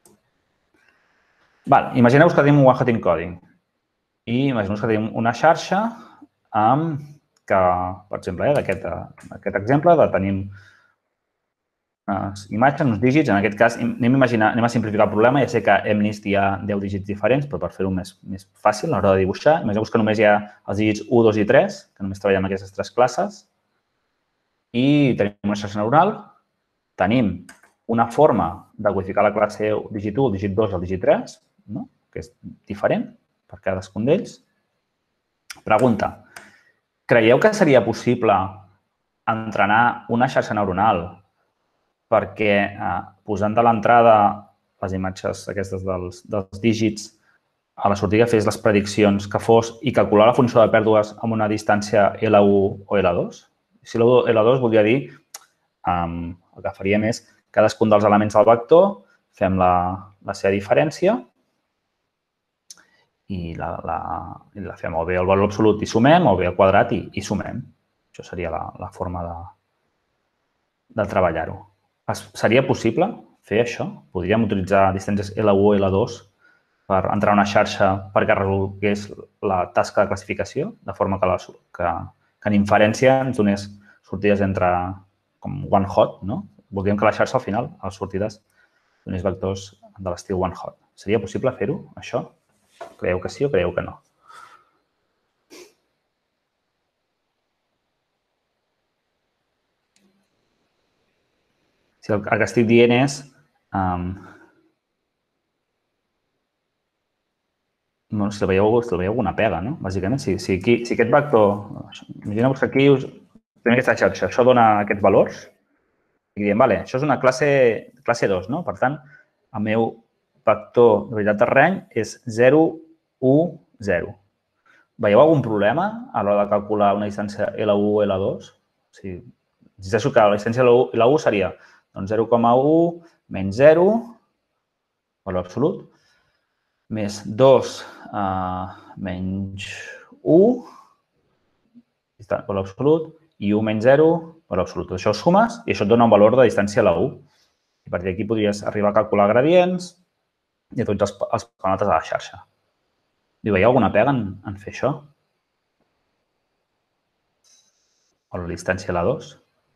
Imagineu-vos que tenim un one-hot encoding i imagineu-vos que tenim una xarxa que, per exemple, d'aquest exemple, tenim unes imatges, uns dígits. En aquest cas, anem a simplificar el problema. Ja sé que a MNIST hi ha 10 dígits diferents, però per fer-ho més fàcil a l'hora de dibuixar, imagineu-vos que només hi ha els dígits 1, 2 i 3, que només treballem aquestes 3 classes. I tenim una xarxa neuronal. Tenim una forma de codificar la classe dígit 1, el dígit 2 i el dígit 3, que és diferent per cadascun d'ells. Pregunta. Creieu que seria possible entrenar una xarxa neuronal perquè posant de l'entrada les imatges aquestes dels dígits a la sortida fes les prediccions que fos i calcular la funció de pèrdues amb una distància L1 o L2. Si L1 o L2 voldria dir, el que faríem és cadascun dels elements del vector, fem la seva diferència i la fem o bé al valor absolut i sumem o bé al quadrat i sumem. Això seria la forma de treballar-ho. Seria possible fer això? Podríem utilitzar distàncies L1 o L2 per entrar a una xarxa perquè resolgués la tasca de classificació, de forma que en inferència ens donés sortides entre com one hot, no? Voldríem que la xarxa al final, a les sortides, donés vectors de l'estil one hot. Seria possible fer-ho, això? Creieu que sí o creieu que no? Si el que estic dient és... si el veieu alguna pega, no? Bàsicament, si aquest vector... Imagineu-vos que aquí tenim aquesta xarxa, això dona aquests valors i diem, vale, això és una classe 2, no? Per tant, el meu vector de veritat terreny és 0, 1, 0. Veieu algun problema a l'hora de calcular una distància L1 o L2? O sigui, insisteixo que la distància L1 seria 0,1 menys 0, valor absolut, més 2 menys 1, valor absolut, i 1 menys 0, valor absolut. Això ho sumes i això et dona un valor de distància a la 1. I a partir d'aquí podries arribar a calcular gradients i tots els paràmetres de la xarxa. Hi veieu alguna pega en fer això? O la distància a la 2?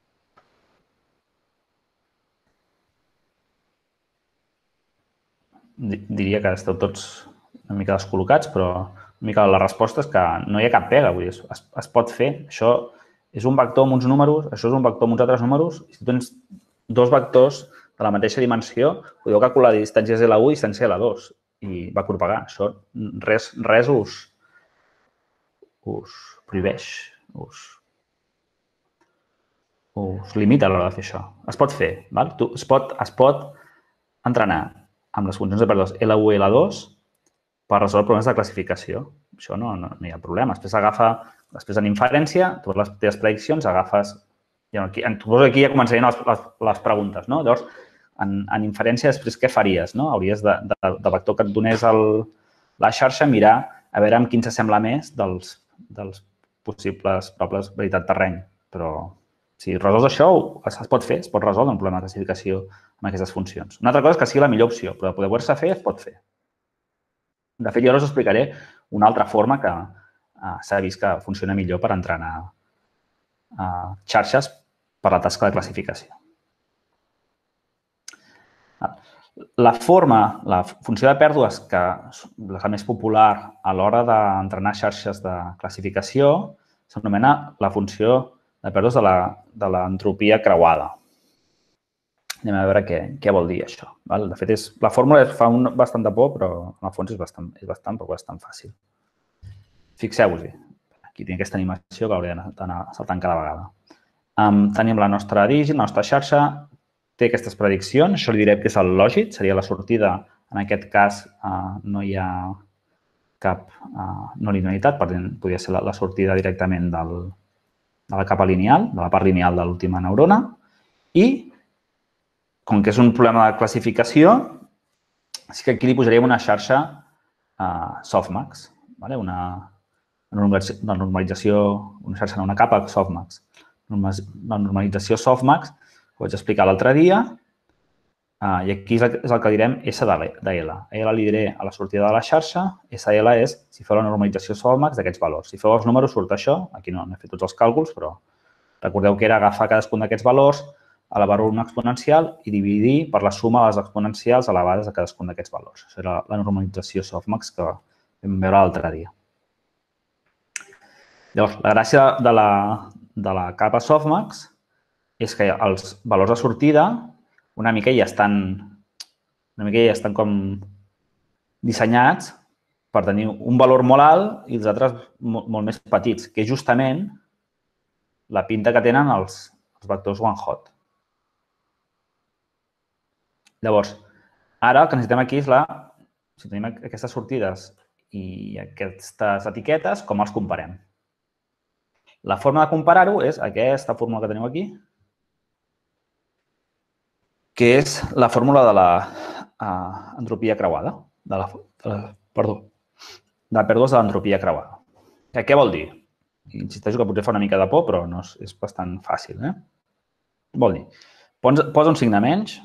Diria que esteu tots una mica descol·locats, però una mica la resposta és que no hi ha cap pega. Vull dir, es pot fer. Això és un vector amb uns números, això és un vector amb uns altres números. I si tens dos vectors de la mateixa dimensió, podeu calcular distàncies L1 i distància L2 i va propagar. Això res us prohibeix, us limita a l'hora de fer això. Es pot fer, val? Es pot entrenar amb les funcions de pèrdues L1 i L2 per resoldre problemes de classificació. Això no hi ha problema. Després en inferència, totes les teves prediccions agafes... Aquí ja començarien les preguntes, no? Llavors, en inferència, després què faries? Hauries de vector que et donés la xarxa mirar a veure amb quin s'assembla més dels possibles probles veritat terreny. Però si resols això, es pot fer, es pot resoldre un problema de classificació amb aquestes funcions. Una altra cosa és que sigui la millor opció, però de poder-se fer, es pot fer. De fet, jo ara us explicaré una altra forma que s'ha vist que funciona millor per entrenar xarxes per la tasca de classificació. La funció de pèrdues que és la més popular a l'hora d'entrenar xarxes de classificació s'anomena la funció de pèrdues de l'entropia creuada. Anem a veure què vol dir això. De fet, la fórmula fa bastant de por, però en el fons és bastant fàcil. Fixeu-vos-hi. Aquí tinc aquesta animació que hauré d'anar saltant cada vegada. Tenim la nostra digit, la nostra xarxa, té aquestes prediccions. Això li direm que és el lògic, seria la sortida. En aquest cas no hi ha cap no linealitat, per tant, podria ser la sortida directament de la capa lineal, de la part lineal de l'última neurona. I, com que és un problema de classificació, sí que aquí li posaríem una xarxa softmax, una normalització, una xarxa, una capa softmax. La normalització softmax, que vaig explicar l'altre dia, i aquí és el que direm S de L. L li diré a la sortida de la xarxa, SL és si feu la normalització softmax d'aquests valors. Si feu els números surt això, aquí no he fet tots els càlculs, però recordeu que era agafar cadascun d'aquests valors, elevar-ho a una exponencial i dividir per la suma de les exponencials elevades a cadascun d'aquests valors. Això era la normalització softmax que vam veure l'altre dia. Llavors, la gràcia de la capa softmax és que els valors de sortida una mica ja estan com dissenyats per tenir un valor molt alt i els altres molt més petits, que és justament la pinta que tenen els vectors one hot. Llavors, ara el que necessitem aquí és si tenim aquestes sortides i aquestes etiquetes, com els comparem. La forma de comparar-ho és aquesta fórmula que teniu aquí, que és la fórmula de l'entropia creuada, de la pèrdues de l'entropia creuada. Què vol dir? Insisteixo que potser fa una mica de por, però no és bastant fàcil. Vol dir, posa un signe menys,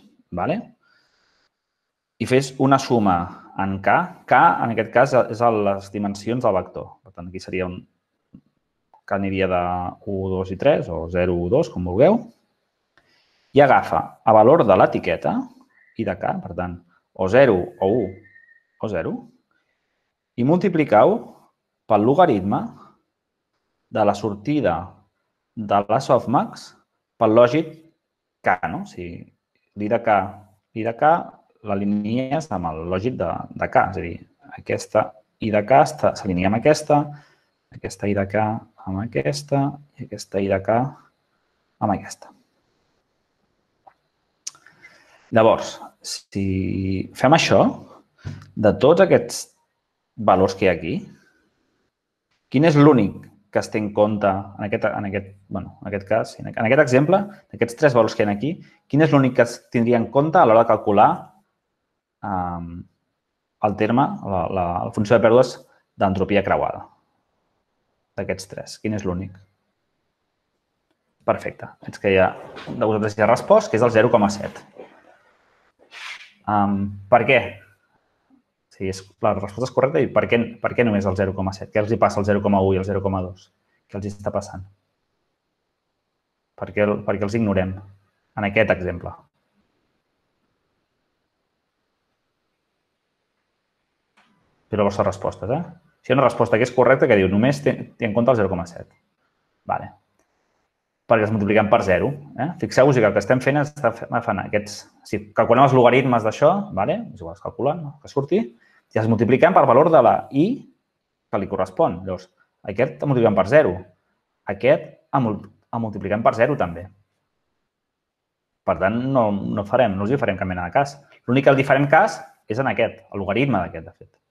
i fes una suma en K. K, en aquest cas, és les dimensions del vector. Per tant, aquí seria un K aniria de 1, 2 i 3, o 0, 1, 2, com vulgueu, i agafa el valor de l'etiqueta i de K, per tant, o 0, o 1, o 0, i multipliqueu pel logaritme de la sortida de la softmax pel lògic K, no? O sigui, l'I de K l'alinees amb el lògic de K, és a dir, aquesta I de K s'alinea amb aquesta I de K amb aquesta i aquesta I de K amb aquesta. Llavors, si fem això, de tots aquests valors que hi ha aquí, quin és l'únic que es té en compte en aquest cas, en aquest exemple, d'aquests 3 valors que hi ha aquí, quin és l'únic que es tindria en compte a l'hora de calcular el terme, la funció de pèrdues d'entropia creuada? D'aquests 3, quin és l'únic? Perfecte. Veig que de vosaltres ja ha respost, que és el 0,7. Per què? La resposta és correcta. I per què només el 0,7? Què els hi passa al 0,1 i al 0,2? Què els hi està passant? Per què els ignorem en aquest exemple? Però les vostres respostes, Si hi ha una resposta que és correcta, que diu només té en compte el 0,7. Vale. Perquè els multipliquem per 0. Fixeu-vos que el que estem fent és aquests... Si calculem els logaritmes d'això, és igual, es calculen, que surti, i els multipliquem per valor de la I que li correspon. Llavors, aquest el multipliquem per 0. Aquest el multipliquem per 0 també. Per tant, no els hi farem cap mena de cas. L'únic que els hi farem cas és en aquest, el logaritme d'aquest, de fet.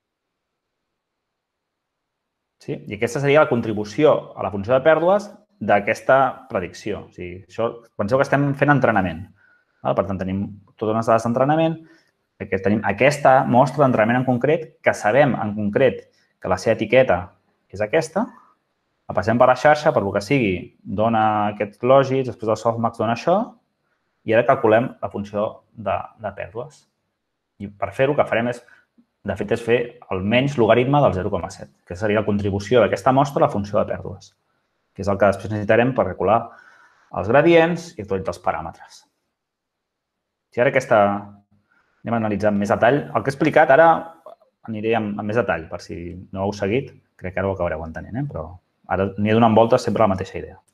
I aquesta seria la contribució a la funció de pèrdues d'aquesta predicció. Penseu que estem fent entrenament. Per tant, tenim totes unes dades d'entrenament. Tenim aquesta mostra d'entrenament en concret, que sabem en concret que la seva etiqueta és aquesta. La passem per la xarxa, per lo que sigui, dona aquests lògics, després el softmax dona això, i ara calculem la funció de pèrdues. I per fer-ho, el que farem és, de fet, és fer el menys logaritme del 0,7, que seria la contribució d'aquesta mostra a la funció de pèrdues, que és el que després necessitarem per calcular els gradients i actualitzar els paràmetres. Si ara anem a analitzar amb més detall. El que he explicat ara aniré amb més detall, per si no ho heu seguit, crec que ara ho acabareu entenent, però ara aniré donant voltes sempre a la mateixa idea.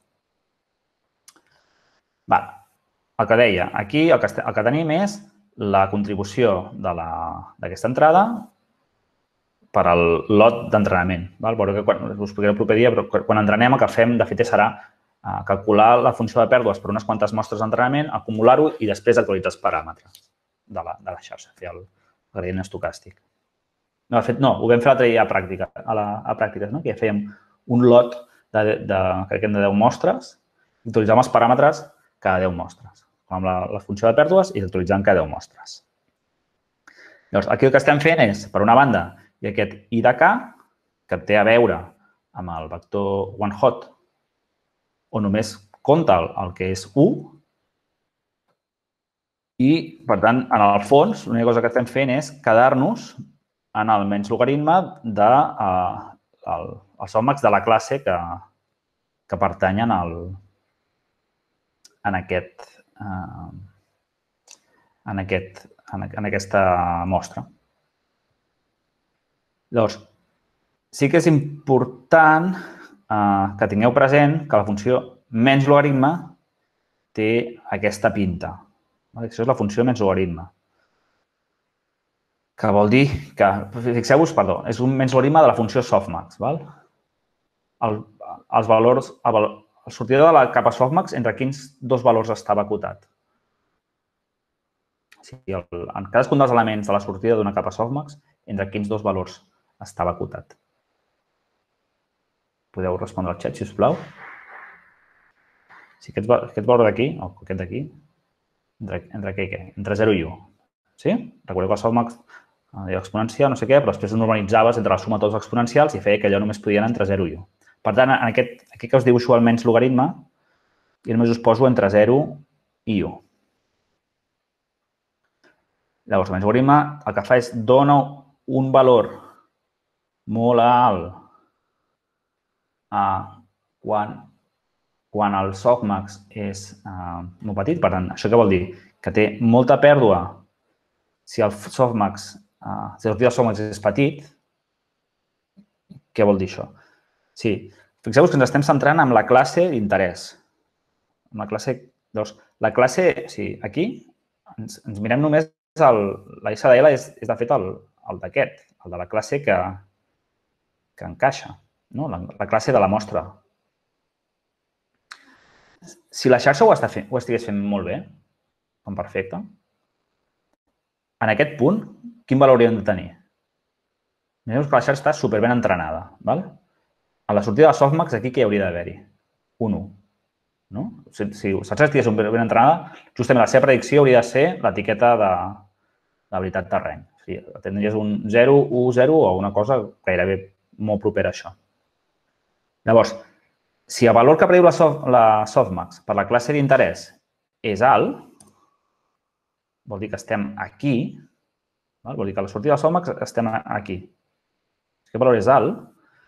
El que deia, aquí el que tenim és la contribució d'aquesta entrada per al lot d'entrenament. Veureu que us ho explicaré el proper dia, però quan entrenem el que fem, de fet, serà calcular la funció de pèrdues per unes quantes mostres d'entrenament, acumular-ho i després actualitzar els paràmetres de la xarxa, fer el gradient estocàstic. No, de fet, no, ho vam fer l'altre dia a pràctiques, que ja fèiem un lot de 10 mostres i actualitzàvem els paràmetres cada 10 mostres, amb la funció de pèrdues i actualitzant cada 10 mostres. Llavors, aquí el que estem fent és, per una banda, hi ha aquest I de K, que té a veure amb el vector one-hot, o només compta el que és 1, i, per tant, en el fons, l'única cosa que estem fent és quedar-nos en el menys logaritme del softmax de la classe que pertanyen en aquesta mostra. Llavors, sí que és important que tingueu present que la funció menys logaritme té aquesta pinta. Això és la funció menys logaritme. Que vol dir que, fixeu-vos, és un menys logaritme de la funció softmax. Els valors, el sortidor de la capa softmax, entre quins dos valors estava acotat? En cadascun dels elements de la sortida d'una capa softmax, entre quins dos valors estava acotat. Podeu respondre al xat, si us plau. Si aquest valor d'aquí, o aquest d'aquí, entre què i què? Entre 0 i 1. Sí? Recordeu que el softmax exponencial, no sé què, però després ho normalitzaves entre la suma de tots els exponencials i feia que allò només podia anar entre 0 i 1. Per tant, aquí que us dibuixo almenys logaritme, i només us poso entre 0 i 1. Llavors, almenys logaritme el que fa és dona un valor molt alt quan el softmax és molt petit. Per tant, això què vol dir? Que té molta pèrdua si el softmax, si el softmax és petit. Què vol dir això? Sí, fixeu-vos que ens estem centrant en la classe d'interès. Doncs, la classe, sí, aquí ens mirem només, la SDL és de fet el d'aquest, el de la classe que encaixa, la classe de la mostra. Si la xarxa ho estigués fent molt bé, com perfecte, en aquest punt, quin valor hauríem de tenir? Mireu que la xarxa està superben entrenada. A la sortida del softmax, aquí què hi hauria d'haver-hi? Un 1. Si la xarxa estigués superben entrenada, justament la seva predicció hauria de ser l'etiqueta de veritat terreny. Tindries un 0, 1, 0 o una cosa gairebé molt propera a això. Llavors, si el valor que prediu la softmax per la classe d'interès és alt, vol dir que estem aquí, vol dir que a la sortida del softmax estem aquí. Si aquest valor és alt,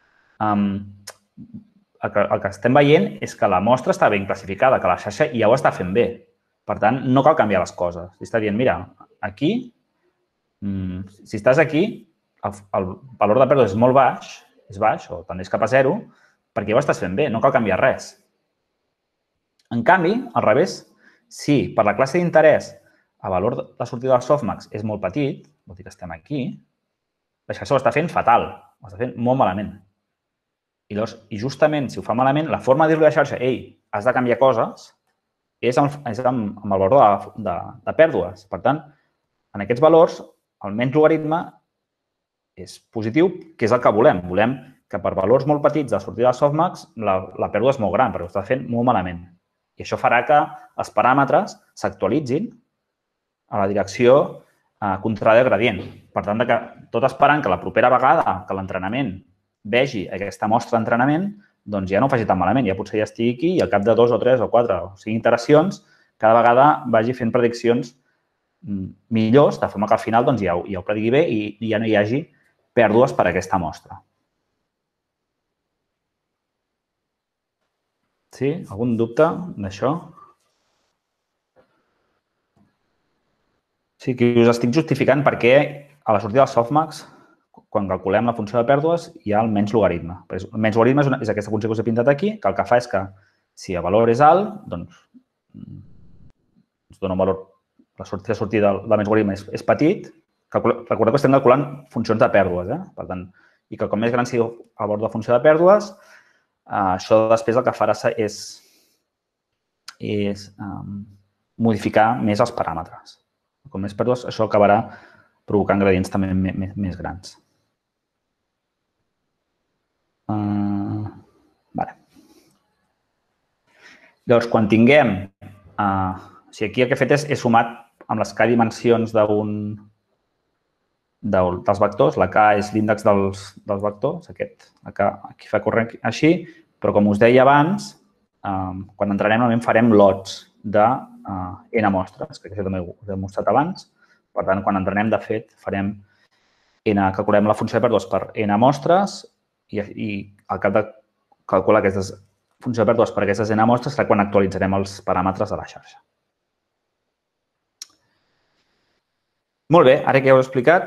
el que estem veient és que la mostra està ben classificada, que la xarxa ja ho està fent bé. Per tant, no cal canviar les coses. Si està dient, mira, aquí, si estàs aquí, el valor de pèrdua és molt baix, o tendeix cap a 0, perquè ja ho estàs fent bé, no cal canviar res. En canvi, al revés, si per la classe d'interès el valor de la sortida del softmax és molt petit, vol dir que estem aquí, la xarxa ho està fent fatal, ho està fent molt malament. I justament, si ho fa malament, la forma de dir-li a la xarxa, ei, has de canviar coses, és amb el valor de pèrdues. Per tant, en aquests valors, el menys logaritme és positiu, que és el que volem. Volem que per valors molt petits de la sortida del softmax la pèrdua és molt gran, perquè ho està fent molt malament. I això farà que els paràmetres s'actualitzin a la direcció contrària al gradient. Per tant, tot esperant que la propera vegada que l'entrenament vegi aquesta mostra d'entrenament, doncs ja no ho faci tan malament. Ja potser ja estigui aquí i al cap de 2 o 3 o 4 o 5 iteracions, cada vegada vagi fent prediccions millors, de forma que al final ja ho predigui bé i ja no hi hagi pèrdues per a aquesta mostra. Sí? Algun dubte d'això? Sí, que us estic justificant perquè a la sortida del softmax, quan calculem la funció de pèrdues, hi ha el menys logaritme. El menys logaritme és aquesta funció que us he pintat aquí, que el que fa és que si el valor és alt, doncs ens dona un valor, la sortida del menys logaritme és petit. Recordeu que estem calculant funcions de pèrdues, per tant, i que com més gran sigui el valor de funció de pèrdues, això després el que farà és modificar més els paràmetres. Com més pèrdues, això acabarà provocant gradients també més grans. Llavors, quan tinguem... Si aquí el que he fet és sumat amb les k dimensions dels vectors, la k és l'índex dels vectors, aquí fa corrent així, però com us deia abans, quan entrenem normalment farem lots de n mostres, que això també us he mostrat abans. Per tant, quan entrenem, de fet, calculem la funció de pèrdues per n mostres i al cap de calcular aquestes funció de pèrdues per aquestes n mostres serà quan actualitzarem els paràmetres de la xarxa. Molt bé, ara que ja ho he explicat,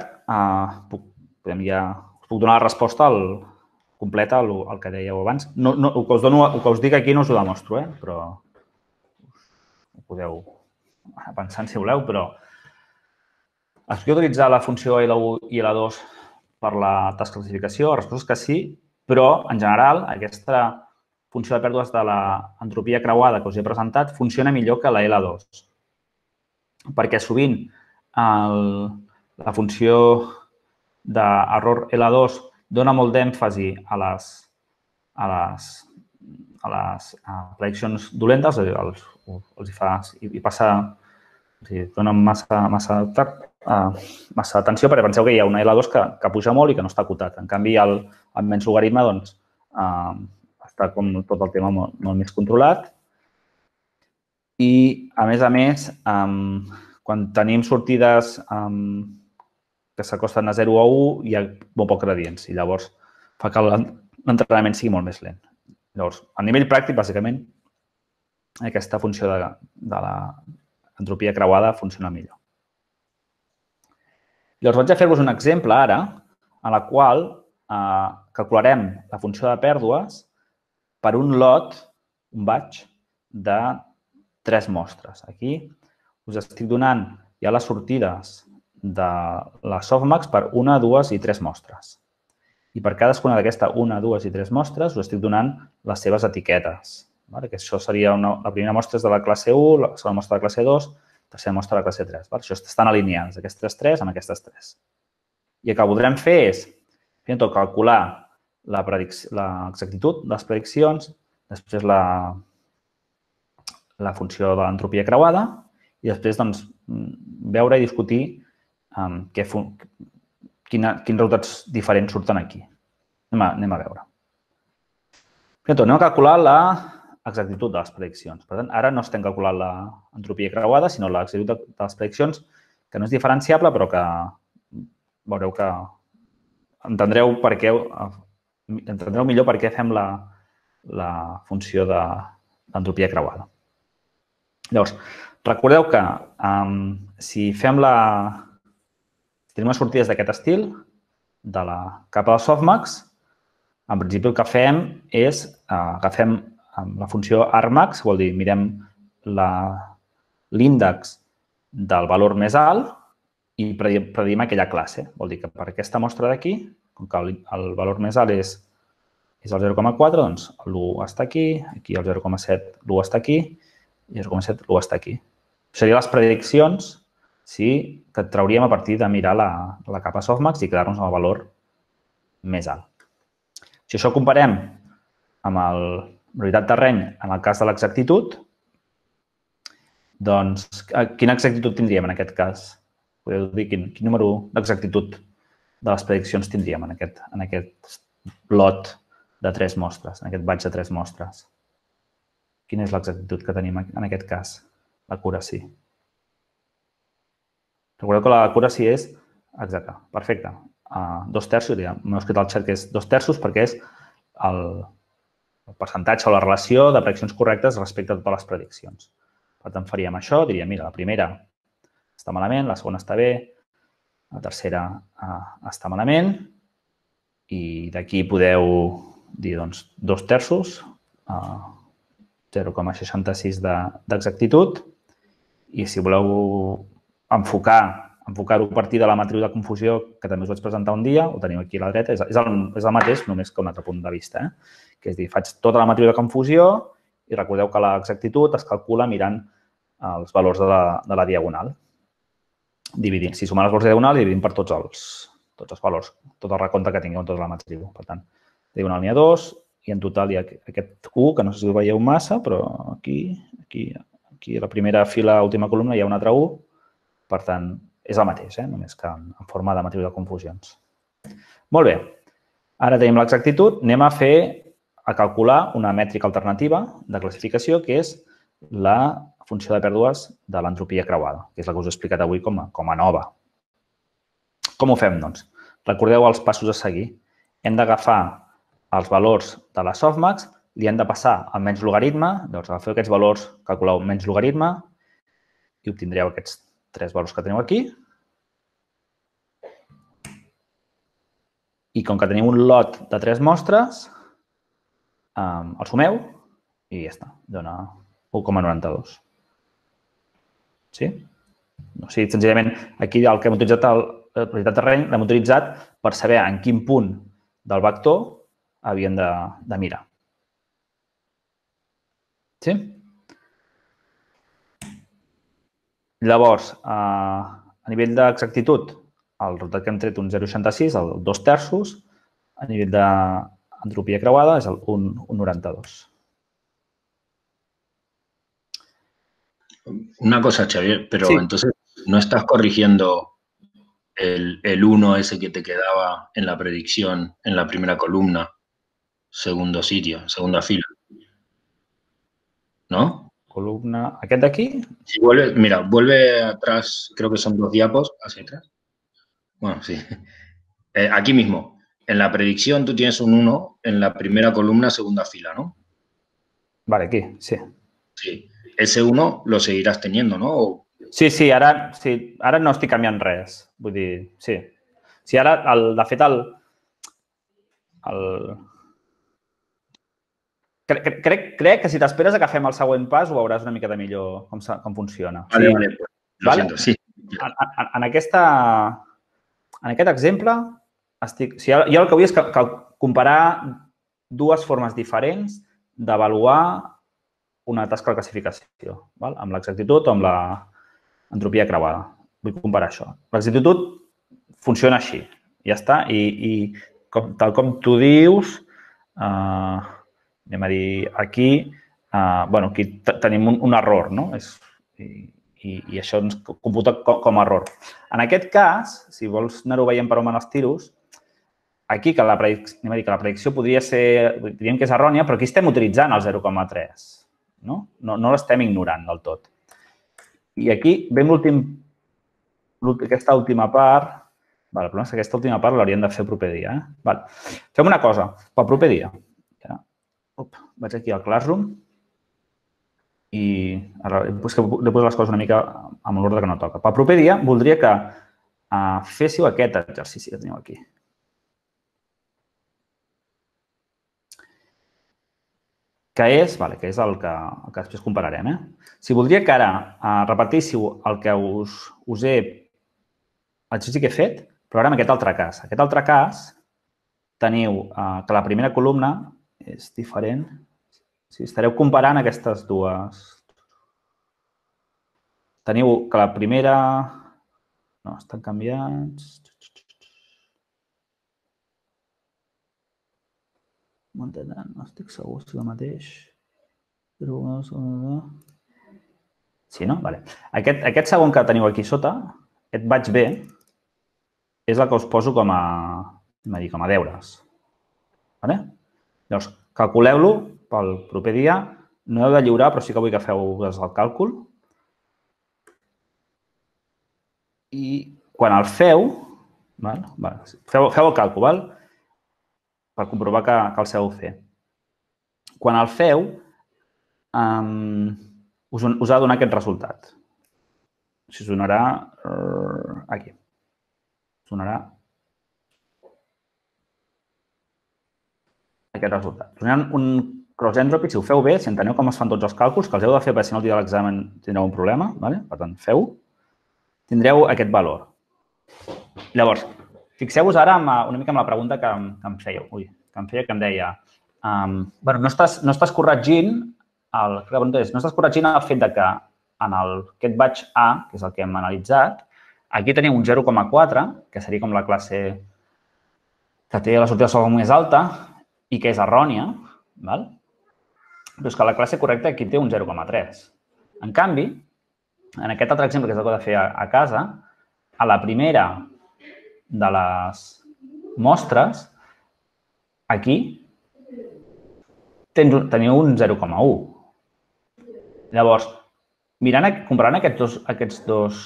us puc donar la resposta completa al que dèieu abans. El que us dic aquí no us ho demostro, però ho podeu anar pensant si voleu, però es podria utilitzar la funció L1 i L2 per la desclassificació? La resposta és que sí, però en general aquesta funció de pèrdues de l'entropia creuada que us he presentat funciona millor que la L2, perquè sovint la funció d'error L2 dona molt d'èmfasi a les prediccions dolentes, i passa, dona massa atenció perquè penseu que hi ha una L2 que puja molt i que no està acotat. En canvi, el menys logaritme està com tot el tema molt més controlat. I, a més, quan tenim sortides que s'acosten a 0 o 1, hi ha molt poc gradients i llavors fa que l'entrenament sigui molt més lent. Llavors, a nivell pràctic, bàsicament, aquesta funció de l'entropia creuada funciona millor. Llavors, vaig a fer-vos un exemple ara en la qual calcularem la funció de pèrdues per un lot, un batch, de 3 mostres. Aquí us estic donant ja les sortides de la softmax per 1, 2 i 3 mostres. I per cadascuna d'aquesta 1, 2 i 3 mostres us estic donant les seves etiquetes. Això seria la primera mostra és de la classe 1, la segona mostra de la classe 2, la tercera mostra de la classe 3. Això estan alineades, aquestes 3 amb aquestes 3. I el que voldrem fer és, primer tot, calcular l'exactitud de les prediccions, després la funció de l'entropia creuada i després veure i discutir quins resultats diferents surten aquí. Anem a veure. Primer tot, anem a calcular l'exactitud de les prediccions. Per tant, ara no estem calculant l'entropia creuada, sinó l'exactitud de les prediccions, que no és diferenciable, però que veureu que entendreu millor per què fem la funció de l'entropia creuada. Llavors, recordeu que si tenim unes sortides d'aquest estil, de la capa del softmax, en principi el que fem és agafem la funció argmax, vol dir, mirem l'índex del valor més alt i predim aquella classe. Vol dir que per aquesta mostra d'aquí, com que el valor més alt és el 0,4, doncs l'1 està aquí, aquí el 0,7 l'1 està aquí i el 0,7 l'1 està aquí. Serien les prediccions que trauríem a partir de mirar la capa softmax i quedar-nos amb el valor més alt. Si això ho comparem amb la veritat terreny en el cas de l'exactitud, doncs quina exactitud tindríem en aquest cas? Podeu dir quin número d'exactitud de les prediccions tindríem en aquest lot de 3 mostres, en aquest batch de 3 mostres. Quina és l'exactitud que tenim en aquest cas? L'accuracy. Recordeu que l'accuracy és exacta, perfecte. 2/3, m'heu escrit al xat que és 2/3 perquè és el percentatge o la relació de prediccions correctes respecte a totes les prediccions. Per tant, faríem això, diríem, mira, la primera està malament, la segona està bé, la tercera està malament i d'aquí podeu dir, doncs, 2/3, 0,66 d'exactitud i si voleu enfocar-ho a partir de la matriu de confusió que també us vaig presentar un dia, ho teniu aquí a la dreta, és el mateix, només que un altre punt de vista. Que és dir, faig tota la matriu de confusió i recordeu que l'exactitud es calcula mirant els valors de la diagonal. Si sumem els valors de diagonal, dividim per tots els valors, tot el recompte que tingueu en tota la matriu. Per tant, diagonal n'hi ha 2 i en total hi ha aquest 1, que no sé si ho veieu massa, però aquí, a la primera fila, última columna, hi ha un altre 1. Per tant, és el mateix, només que en forma de matriu de confusions. Molt bé. Ara tenim l'exactitud. Anem a calcular una mètrica alternativa de classificació, que és la funció de pèrdues de l'entropia creuada, que és la que us he explicat avui com a nova. Com ho fem, doncs? Recordeu els passos a seguir. Hem d'agafar els valors de la softmax, li hem de passar al menys logaritme, llavors agafeu aquests valors, calculeu menys logaritme i obtindreu aquests 3 valors que teniu aquí. I com que tenim un lot de 3 mostres, el sumeu i ja està, dona 1,92. Sí? O sigui, senzillament, aquí el que hem utilitzat, la probabilitat terreny, l'hem utilitzat per saber en quin punt del vector havien de mirar. Sí? Llavors, a nivell d'exactitud, el resultat que hem tret, un 0,66, el 2/3, a nivell d'entropia creuada és el 1,92. Una cosa, Xavier, pero Sí. entonces no estás corrigiendo el 1 ese que te quedaba en la predicción en la primera columna, segundo sitio, segunda fila, ¿no? Columna... Aquest d'aquí? Si vuelve, mira, vuelve atrás, creo que son 2 diapos hacia atrás. Bueno, sí. Aquí mismo, en la predicción tú tienes un 1 en la primera columna, segunda fila, ¿no? Vale, aquí, sí. Sí. Ese 1 lo seguirás teniendo, ¿no? Sí, ara no estic canviant res. Vull dir, sí. Si ara, de fet, crec que si t'esperes a que fem el següent pas ho veuràs una mica de millor com funciona. Vale, vale, pues lo siento, sí. En aquest exemple, jo el que vull és comparar dues formes diferents d'avaluar una tasca de classificació, amb l'exactitud o amb l'entropia creuada. Vull comparar això. L'exactitud funciona així, ja està. I tal com tu dius, anem a dir, aquí tenim un error, no? I això ens computa com a error. En aquest cas, si vols anar-ho veient per on van els tiros, aquí que la predicció podria ser, diríem que és errònia, però aquí estem utilitzant el 0,3. No l'estem ignorant del tot. I aquí veiem aquesta última part. El problema és que aquesta última part l'hauríem de fer el proper dia. Fem una cosa, pel proper dia. Vaig aquí al Classroom i he posat les coses una mica amb l'ordre que no toca. Pel proper dia voldria que féssiu aquest exercici que teniu aquí. Que és el que després compararem. Si voldria que ara repetíssiu el que us he l'exercici que he fet, però ara en aquest altre cas. En aquest altre cas teniu que la primera columna és diferent. Estareu comparant aquestes dues. Teniu que la primera... No, estan canviats. No estic segur si el mateix. Sí, no? Vale. Aquest segon que teniu aquí sota, aquest vaig bé, és el que us poso com a deures. Llavors, calculeu-lo pel proper dia. No heu de lliurar, però sí que vull que feu el càlcul. I quan el feu el càlcul, per comprovar que el sabeu fer. Quan el feu, us ha de donar aquest resultat. Si sonarà aquí. Sonarà aquest resultat. Donaran un cross entropy, si ho feu bé, si enteneu com es fan tots els càlculs, que els heu de fer perquè si no el dia de l'examen tindreu un problema. Per tant, feu, tindreu aquest valor. Llavors, fixeu-vos ara una mica amb la pregunta que em fèieu. Que em deia, no estàs corregint, la pregunta és, no estàs corregint el fet que en aquest batch A, que és el que hem analitzat, aquí tenim un 0,4, que seria com la classe que té la sortida sol més alta i que és errònia, però és que la classe correcta aquí té un 0,3. En canvi, en aquest altre exemple que és el que he de fer a casa, a la primera de les mostres, aquí teniu un 0,1. Llavors, comparant aquests dos,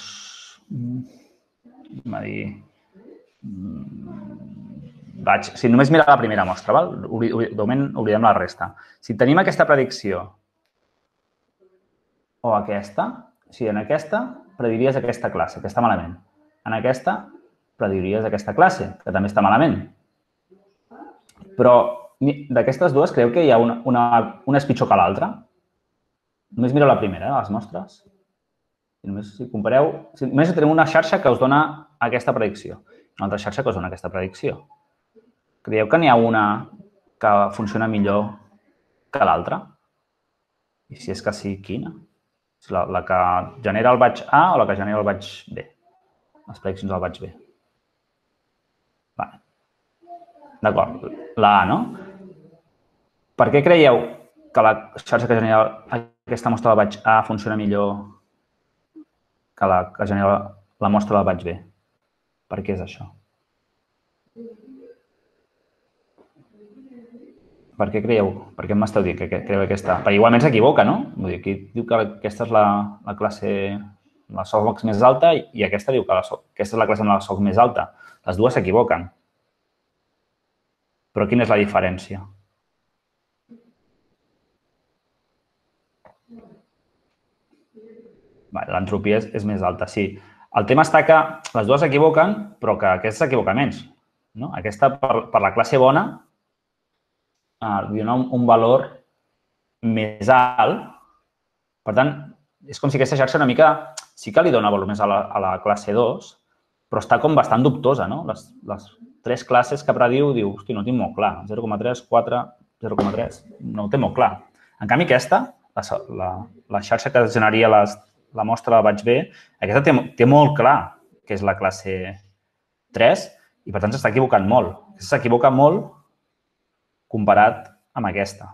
si només mirar la primera mostra, de moment oblidem la resta. Si tenim aquesta predicció o aquesta, en aquesta prediries aquesta classe, que està malament. En aquesta prediries aquesta classe, que també està malament. Però d'aquestes dues, creieu que hi ha una és pitjor que l'altra? Només mireu la primera, les mostres. Només si compareu... Només tenim una xarxa que us dona aquesta predicció. Una altra xarxa que us dona aquesta predicció. Creieu que n'hi ha una que funciona millor que l'altra? I si és que sí, quina? La que genera el batch A o la que genera el batch B? Les prediccions del batch B. D'acord, la A, no? Per què creieu que la xarxa que genera aquesta mostra del batch A funciona millor que la que genera la mostra del batch B? Per què és això? Per què creieu? Per què m'esteu dient que creieu aquesta? Perquè igualment s'equivoca, no? Vull dir, aquí diu que aquesta és la classe, la softbox més alta i aquesta diu que aquesta és la classe amb la soft més alta. Les dues s'equivoquen. Però quina és la diferència? L'entropia és més alta, sí. El tema està que les dues s'equivoquen, però que aquesta s'equivoca menys. No? Aquesta, per la classe bona, li dona un valor més alt. Per tant, és com si aquesta xarxa una mica sí que li dona valor més a la classe 2, però està com bastant dubtosa, no? Les tres classes que prediu, diu, hosti, no ho tinc molt clar. 0,3, 4, 0,3, no ho té molt clar. En canvi, aquesta, la xarxa que generaria la mostra de batch B, aquesta té molt clar que és la classe 3 i, per tant, s'està equivocant molt. S'equivoca molt comparat amb aquesta.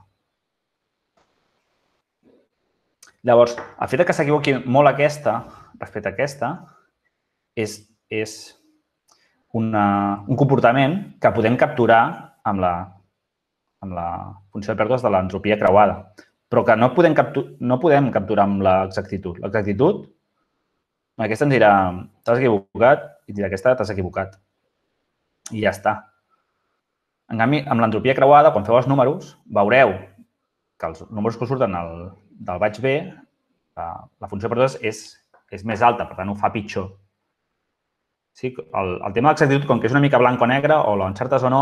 Llavors, el fet que s'equivoqui molt aquesta respecte a aquesta és un comportament que podem capturar amb la funció de pèrdues de l'entropia creuada, però que no podem capturar amb l'exactitud. L'exactitud, aquesta ens dirà t'has equivocat i dirà aquesta t'has equivocat. I ja està. En canvi, amb l'entropia creuada, quan feu els números, veureu que els números que us surten del batch B, la funció de pèrdues és més alta, per tant, ho fa pitjor. Sí, el tema de l'exactitud, com que és una mica blanc o negre, o l'encertes o no,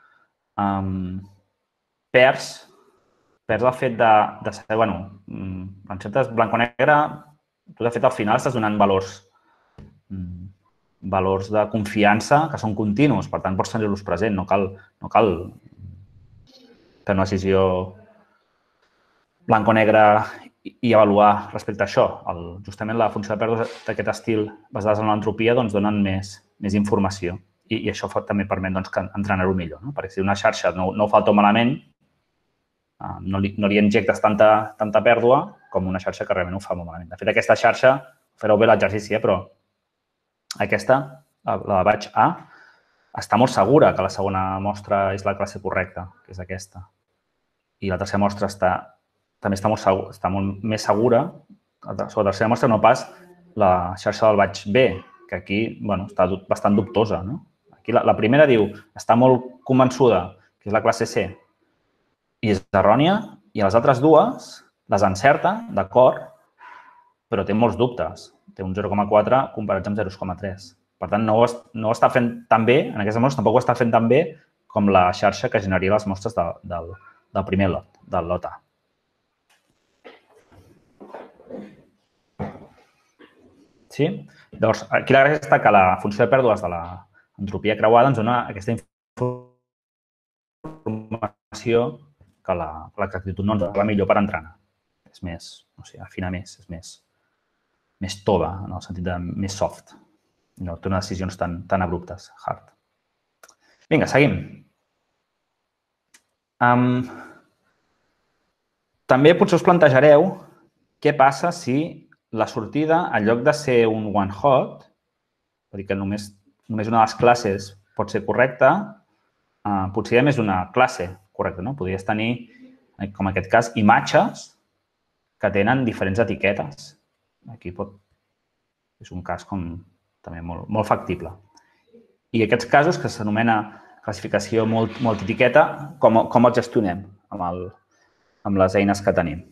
perds el fet de saber, bueno, l'encertes blanc o negre, tu de fet al final estàs donant valors de confiança que són continus, per tant, pots tenir-los present, no cal fer una decisió blanc o negre i avaluar respecte a això. Justament la funció de pèrdues d'aquest estil basades en l'entropia donen més informació i això també permet entrenar-ho millor. Perquè si una xarxa no ho fa tot malament, no li injectes tanta pèrdua com una xarxa que realment ho fa molt malament. De fet, aquesta xarxa, fareu bé l'exercici, però aquesta, la de batch A, està molt segura que la segona mostra és la classe correcta, que és aquesta. I la tercera mostra també està molt més segura, sobre la tercera mostra no pas la xarxa del batch B, que aquí està bastant dubtosa. Aquí la primera diu, està molt convençuda que és la classe C i és errònia, i les altres dues les encerta, d'acord, però té molts dubtes. Té un 0,4 comparat amb 0,3. Per tant, no ho està fent tan bé, en aquestes mostres tampoc ho està fent tan bé com la xarxa que generaria les mostres del primer lot, del lot A. Sí? Llavors, aquí la gràcia està que la funció de pèrdues de l'entropia creuada ens dona aquesta informació que l'exactitud no ens va millor per entrenar. És més, no sé, afina més, és més tova, en el sentit de més soft. No té unes decisions tan abruptes, hard. Vinga, seguim. També potser us plantejareu què passa si la sortida, en lloc de ser un one hot, vull dir que només una de les classes pot ser correcta, potser hi ha més d'una classe correcta. Podries tenir, com en aquest cas, imatges que tenen diferents etiquetes. Aquí és un cas també molt factible. I aquests casos, que s'anomena classificació multietiqueta, com els gestionem amb les eines que tenim?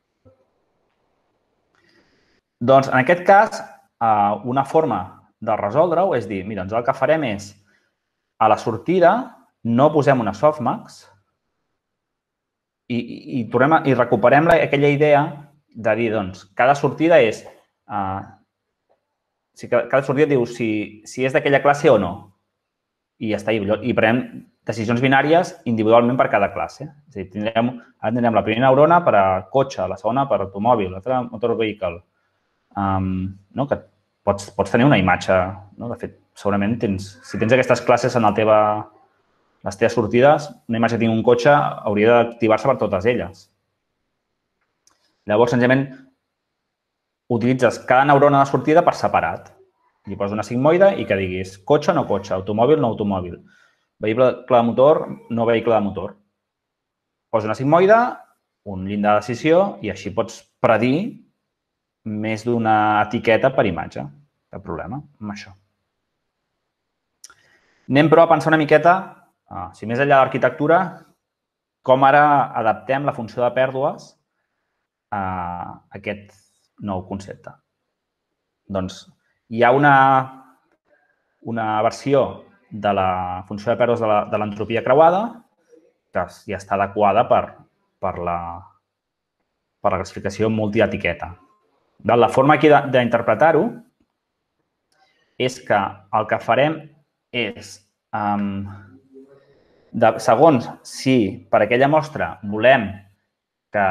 Doncs, en aquest cas, una forma de resoldre-ho és dir, mira, el que farem és, a la sortida, no posem una softmax i recuperem aquella idea de dir, doncs, cada sortida és... Cada sortida diu si és d'aquella classe o no. I ja està. I prenem decisions binàries individualment per cada classe. És a dir, tindrem la primera neurona per a cotxe, la segona per a automòbil, l'altra motor vehicle. Que pots tenir una imatge. De fet, segurament, si tens aquestes classes en la teva les teves sortides, una imatge que tingui un cotxe hauria d'activar-se per totes elles. Llavors, senzillament, utilitzes cada neurona de sortida per separat. Li poses una sigmoide i que diguis cotxe o no cotxe, automòbil o no automòbil, vehicle de motor, no vehicle de motor. Posa una sigmoide, un llindar de decisió i així pots predir més d'una etiqueta per imatge. Cap problema amb això. Anem, però, a pensar una miqueta, si més enllà de l'arquitectura, com ara adaptem la funció de pèrdues a aquest nou concepte. Doncs hi ha una versió de la funció de pèrdues de l'entropia creuada que ja està adequada per la classificació multietiqueta. La forma aquí d'interpretar-ho és que el que farem és, segons si per aquella mostra volem que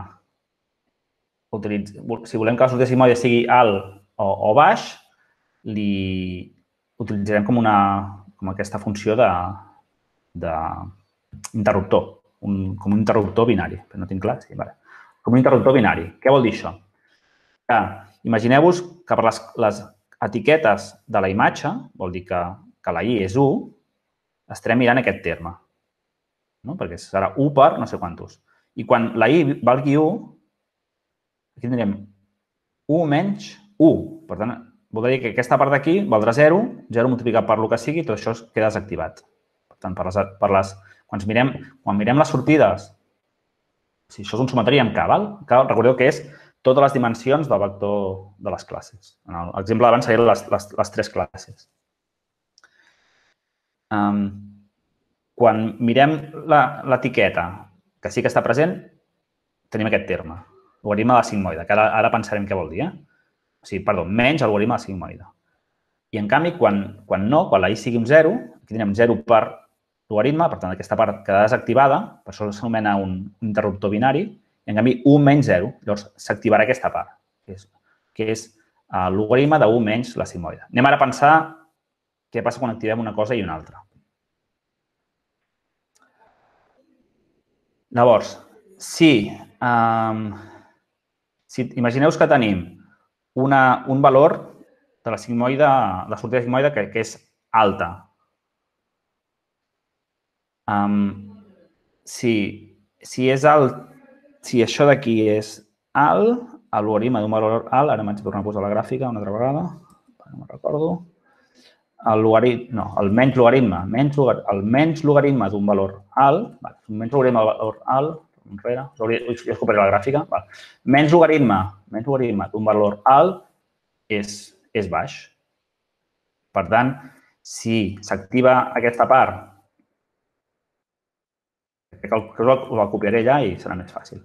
la sortida sigmoide sigui alt o baix, li utilitzarem com aquesta funció d'interruptor, com un interruptor binari. No tinc clar? Sí, vale. Com un interruptor binari. Què vol dir això? Imagineu-vos que per les etiquetes de la imatge, vol dir que la i és 1, estarem mirant aquest terme, perquè serà 1 per no sé quantos. I quan la i valgui 1, aquí tindrem 1 menys 1. Per tant, vol dir que aquesta part d'aquí valdrà 0, 0 multiplicat per el que sigui, tot això queda desactivat. Per tant, quan mirem les sortides, si això és una sumetria amb K, recordeu que és totes les dimensions del vector de les classes. En l'exemple d'abans serien les 3 classes. Quan mirem l'etiqueta que sí que està present, tenim aquest terme, logaritme de la sigmoide, que ara pensarem què vol dir. Perdó, menys el logaritme de la sigmoide. I, en canvi, quan la i sigui un 0, aquí tenim 0 per logaritme, per tant, aquesta part queda desactivada, per això s'anomena un interruptor binari, i, en canvi, 1 menys 0. Llavors, s'activarà aquesta part, que és el logaritme de 1 menys la sigmoide. Anem ara a pensar què passa quan activem una cosa i una altra. Llavors, imagineu que tenim un valor de la sortida sigmoide que és alta. Si això d'aquí és alt, el logaritme d'un valor alt, ara m'haig de tornar a posar la gràfica una altra vegada, no me'n recordo, el menys logaritme d'un valor alt, un menys logaritme d'un valor alt, enrere, jo escoparé la gràfica, menys logaritme d'un valor alt és baix. Per tant, si s'activa aquesta part, que la copiaré allà i serà més fàcil.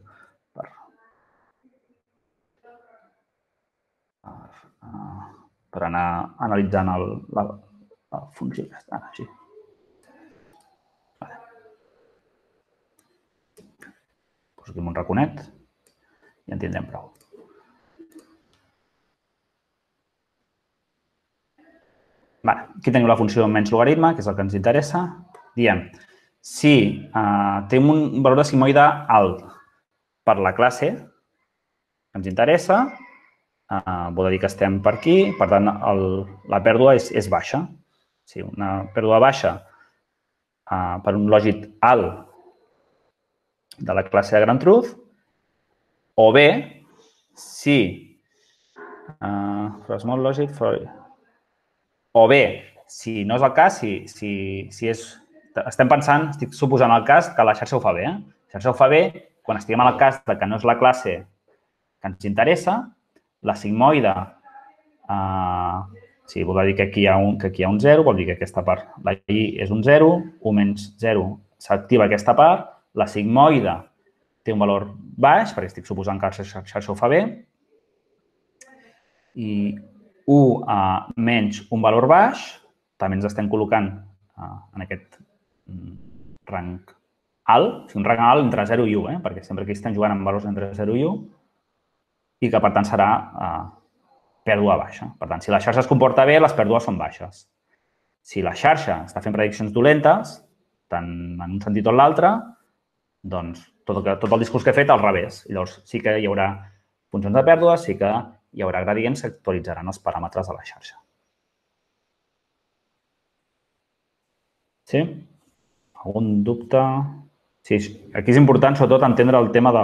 Per anar analitzant la funció que està així. Poso aquí un raconet i en tindrem prou. Aquí tenim la funció menys logaritme, que és el que ens interessa. Diem, si tenim un valor de sigmoide alt per la classe que ens interessa, vol dir que estem per aquí, per tant, la pèrdua és baixa. Si una pèrdua baixa per un lògit alt de la classe de Grand Truth, o bé, si no és el cas, estem pensant, estic suposant el cas que la xarxa ho fa bé. La xarxa ho fa bé quan estiguem en el cas que no és la classe que ens interessa, la sigmoide, vol dir que aquí hi ha un 0, vol dir que aquesta part, la i és un 0, 1 menys 0 s'activa aquesta part, la sigmoide té un valor baix, perquè estic suposant que la xarxa ho fa bé, i 1 menys un valor baix, també ens estem col·locant en aquest rang alt, un rang alt entre 0 i 1, perquè sempre aquí estem jugant amb valors entre 0 i 1, i que, per tant, serà pèrdua baixa. Per tant, si la xarxa es comporta bé, les pèrdues són baixes. Si la xarxa està fent prediccions dolentes, tant en un sentit o en l'altre, doncs tot el discurs que he fet al revés. I llavors sí que hi haurà funcions de pèrdua, sí que hi haurà gradients que actualitzaran els paràmetres de la xarxa. Sí? Algun dubte? Sí, aquí és important, sobretot, entendre el tema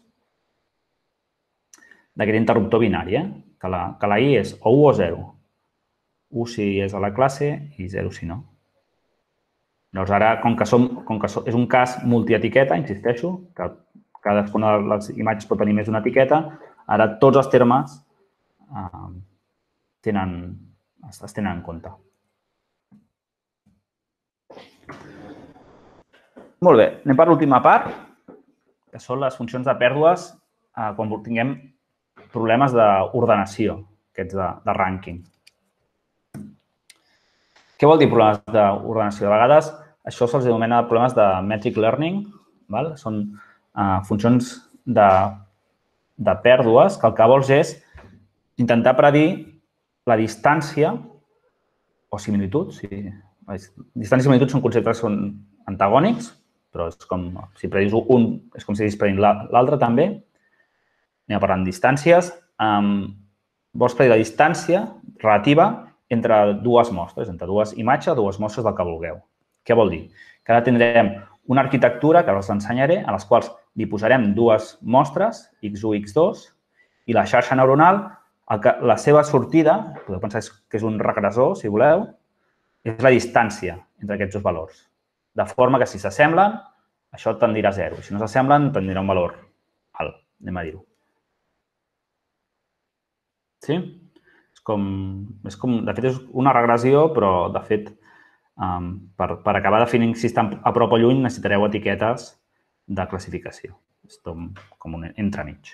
d'aquest interruptor binari, que la I és o 1 o 0. 1 si és a la classe i 0 si no. Llavors, ara, com que és un cas multietiqueta, insisteixo, que cadascuna de les imatges pot tenir més d'una etiqueta, ara tots els termes es tenen en compte. Molt bé, anem per l'última part, que són les funcions de pèrdues quan tinguem problemes d'ordenació, aquests de rànquing. Què vol dir problemes d'ordenació? De vegades això se'ls anomena problemes de metric learning. Són funcions de pèrdues que el que vols és intentar predir la distància o similitud. Distància i similitud són conceptes que són antagònics, però és com si predius un, és com si estiguis predint l'altre també. Anem parlant de distàncies. Vols predir la distància relativa entre dues mostres, entre dues imatges o dues mostres del que vulgueu. Què vol dir? Que ara tindrem una arquitectura, que ara us l'ensenyaré, a les quals li posarem dues mostres, x1 i x2, i la xarxa neuronal, la seva sortida, podeu pensar que és un regressor, si voleu, és la distància entre aquests dos valors. De forma que si s'assemblen, això tendirà a 0. Si no s'assemblen, tendirà un valor alt, anem a dir-ho. Sí? De fet, és una regressió, però, de fet, per acabar definint si estan a prop o lluny, necessitareu etiquetes de classificació. És com un entremig.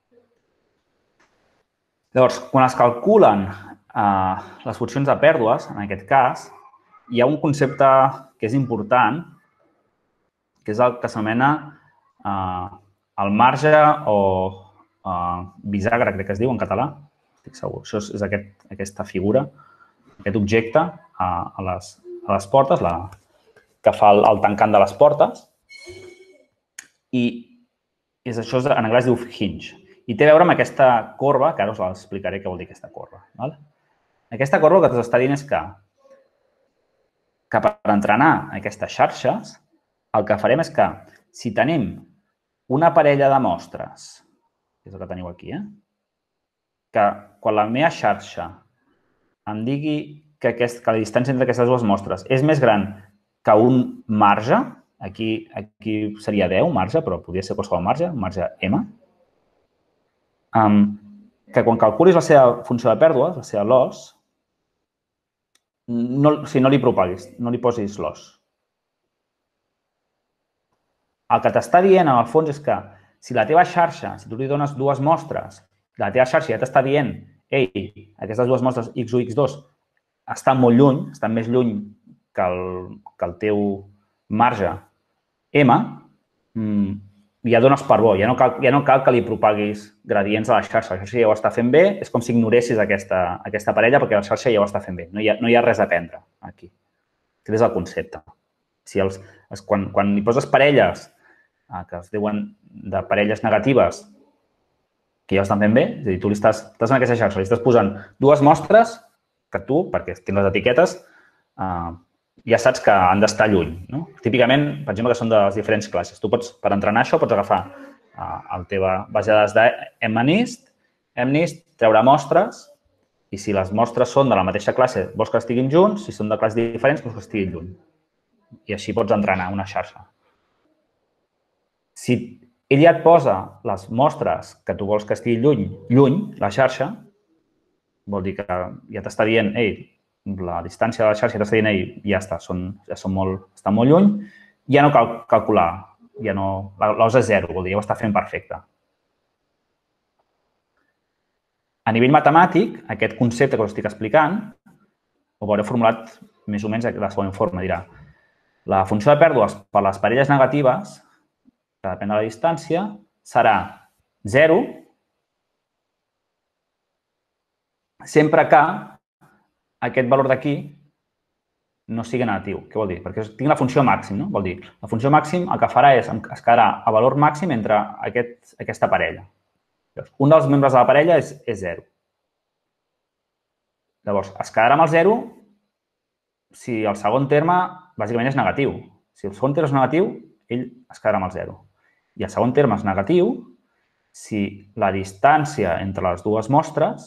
Llavors, quan es calculen les funcions de pèrdues, en aquest cas, hi ha un concepte que és important, que és el que s'anomena el marge o bisagra, crec que es diu en català. Estic segur. Això és aquesta figura, aquest objecte a les portes, que fa el tancant de les portes. I això en anglès es diu hinge. I té a veure amb aquesta corba, que ara us l'explicaré què vol dir aquesta corba. Aquesta corba el que t'està dient és que per entrenar aquestes xarxes, el que farem és que si tenim una parella de mostres, que és el que teniu aquí, que quan la meva xarxa em digui que la distància entre aquestes dues mostres és més gran que un marge, aquí seria 10 marge, però podria ser qualsevol marge, un marge M, que quan calculis la seva funció de pèrdues, la seva loss, no li propaguis, no li posis loss. El que t'està dient, en el fons, és que si la teva xarxa, si tu li dones dues mostres, la teva xarxa ja t'està dient, ei, aquestes dues mostres x1 i x2 estan molt lluny, estan més lluny que el teu marge M, ja dones per bo, ja no cal que li propaguis gradients a la xarxa. La xarxa ja ho està fent bé, és com si ignoressis aquesta parella perquè la xarxa ja ho està fent bé. No hi ha res a aprendre aquí. Aquest és el concepte. Quan hi poses parelles que es diuen de parelles negatives que ja ho estan fent bé, és a dir, tu estàs en aquesta xarxa, li estàs posant dues mostres que tu, perquè tens les etiquetes, ja saps que han d'estar lluny. Típicament, per exemple, que són de les diferents classes. Tu pots, per entrenar això, pots agafar la teva base de dades d'MNIST, treure mostres, i si les mostres són de la mateixa classe, vols que estiguin junts, si són de classes diferents, vols que estiguin lluny. I així pots entrenar una xarxa. Si ell ja et posa les mostres que tu vols que estigui lluny, la xarxa, vol dir que ja t'està dient, ei, la distància de la xarxa t'està dient, ei, ja està, estan molt lluny, ja no cal calcular, l'os és 0, vol dir, ja ho està fent perfecte. A nivell matemàtic, aquest concepte que us estic explicant, ho veureu formulat més o menys de la següent forma, dirà, la funció de pèrdues per les parelles negatives, que depèn de la distància, serà 0 sempre que aquest valor d'aquí no sigui negatiu. Què vol dir? Perquè tinc la funció màxim, no? Vol dir, la funció màxim el que farà és es quedarà a valor màxim entre aquesta parella. Un dels membres de la parella és 0. Llavors, es quedarà amb el 0 si el segon terme bàsicament és negatiu. Si el segon terme és negatiu, ell es quedarà amb el 0. I el segon terme és negatiu si la distància entre les dues mostres,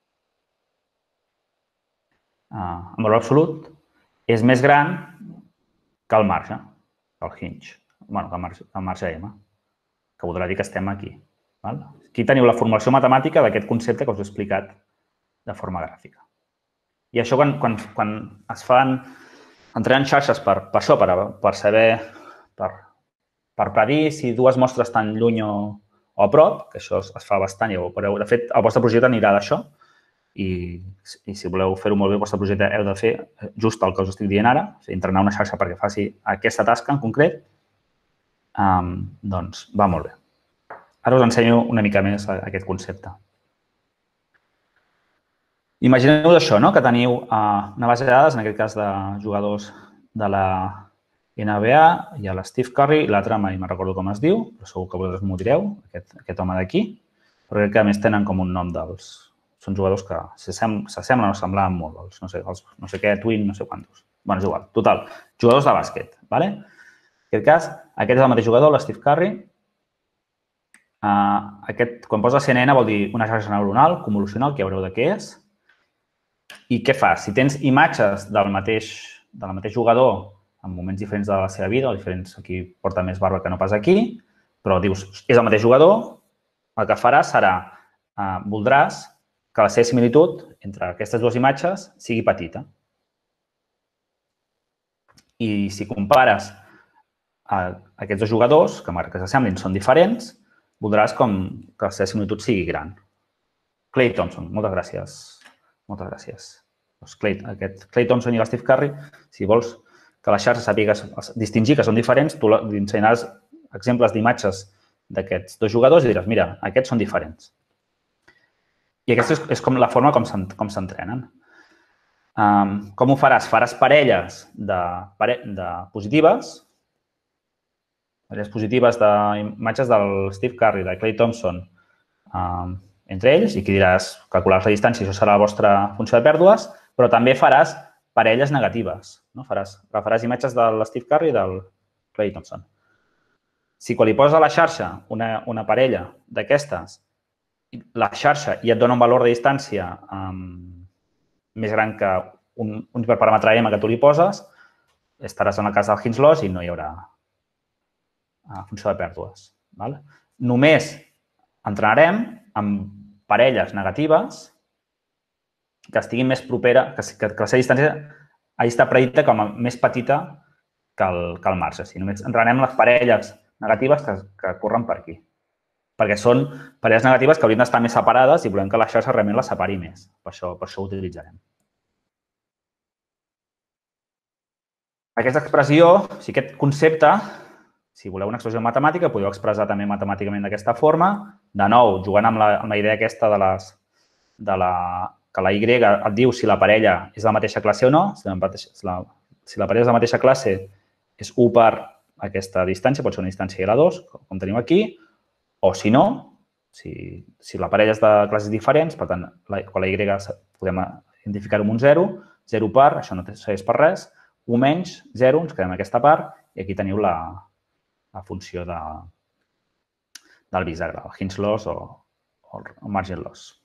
en valor absolut, és més gran que el marge, que el hinge, bueno, que el marge M, que voldrà dir que estem aquí. Aquí teniu la formulació matemàtica d'aquest concepte que us he explicat de forma gràfica. I això quan es fan entrenant xarxes per això, per saber, per predir si dues mostres estan lluny o a prop, que això es fa bastant, ja ho veureu. De fet, el vostre projecte anirà d'això i si voleu fer-ho molt bé, el vostre projecte heu de fer just el que us estic dient ara, entrenar una xarxa perquè faci aquesta tasca en concret, doncs va molt bé. Ara us ensenyo una mica més aquest concepte. Imagineu això, que teniu una base de dades, en aquest cas de jugadors de la NBA, hi ha l'Steve Curry i l'altre mai me'n recordo com es diu, però segur que vosaltres m'ho direu, aquest home d'aquí, però crec que a més tenen com un nom dels... Són jugadors que s'assemblen o semblaven molt, no sé què, Twin, no sé quantos. Bé, és igual. Total, jugadors de bàsquet. En aquest cas, aquest és el mateix jugador, l'Steve Curry. Quan posa CNN vol dir una xarxa neuronal convolucional, que ja veureu de què és. I què fa? Si tens imatges del mateix jugador en moments diferents de la seva vida, o diferents, aquí porta més barba que no pas aquí, però dius, és el mateix jugador, el que farà serà, voldràs que la seva similitud entre aquestes dues imatges sigui petita. I si compares aquests dos jugadors, que malgrat que s'assemblin són diferents, voldràs que la seva similitud sigui gran. Klay Thompson, moltes gràcies. Moltes gràcies. Klay Thompson i l'Steve Curry, si vols que la xarxa sàpiga distingir que són diferents, tu li ensenyaràs exemples d'imatges d'aquests dos jugadors i diràs, mira, aquests són diferents. I aquesta és com la forma com s'entrenen. Com ho faràs? Faràs parelles positives, d'imatges del Steve Curry, de Klay Thompson, entre ells, i aquí diràs calcular la distància, això serà la vostra funció de pèrdues, però també faràs parelles negatives. Agafaràs imatges de l'Steve Curry i del Klay Thompson. Si quan li poses a la xarxa una parella d'aquestes, la xarxa ja et dona un valor de distància més gran que un hiperparàmetre M que tu li poses, estaràs en el cas del Higgs loss i no hi haurà funció de pèrdues. Només entrenarem amb parelles negatives que estiguin més propera, que la seva distància hagi estat predicta com a més petita que el marge. Només entrenarem les parelles negatives que corren per aquí. Perquè són parelles negatives que haurien d'estar més separades i volem que la xarxa realment les separi més. Per això ho utilitzarem. Aquesta expressió, aquest concepte, si voleu una expressió matemàtica, podeu expressar també matemàticament d'aquesta forma. De nou, jugant amb la idea aquesta que la Y et diu si la parella és de la mateixa classe o no. Si la parella és de la mateixa classe, és 1 per aquesta distància, pot ser una distància i la 2, com tenim aquí. O si no, si la parella és de classes diferents, per tant, quan la Y podem identificar-ho amb un 0, 0 per, això no serveix per res, 1 menys 0, ens quedem en aquesta part, i aquí teniu la funció del bisagre, el Higgs loss o el margin loss.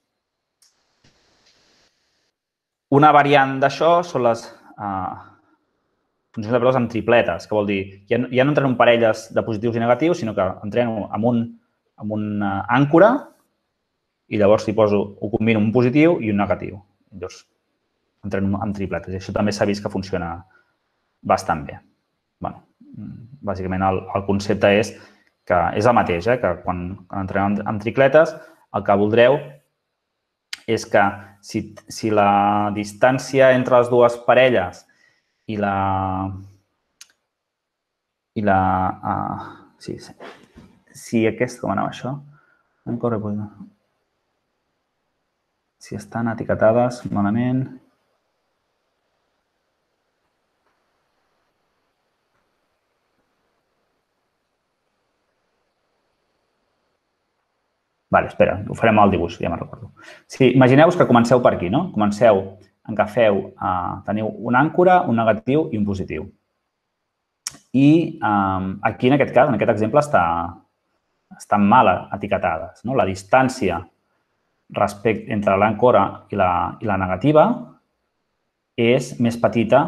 Una variant d'això són les funcions de pèrdues amb tripletes, que vol dir, ja no entreno en parelles de positius i negatius, sinó que entreno amb una àncora i llavors ho combino un positiu i un negatiu. Llavors, entreno amb tripletes. I això també s'ha vist que funciona bastant bé. Bàsicament, el concepte és que és el mateix, que quan entrenem amb tripletes, el que voldreu és que si la distància entre les dues parelles si aquest, com anava això? Si estan etiquetades malament. Vale, espera, ho farem al dibuix, ja me'n recordo. Sí, imagineu-vos que comenceu per aquí, no? Comenceu, agafeu, teniu una àncora, un negatiu i un positiu. I aquí, en aquest cas, en aquest exemple, estan mal etiquetades. No? La distància entre l'àncora i la negativa és més petita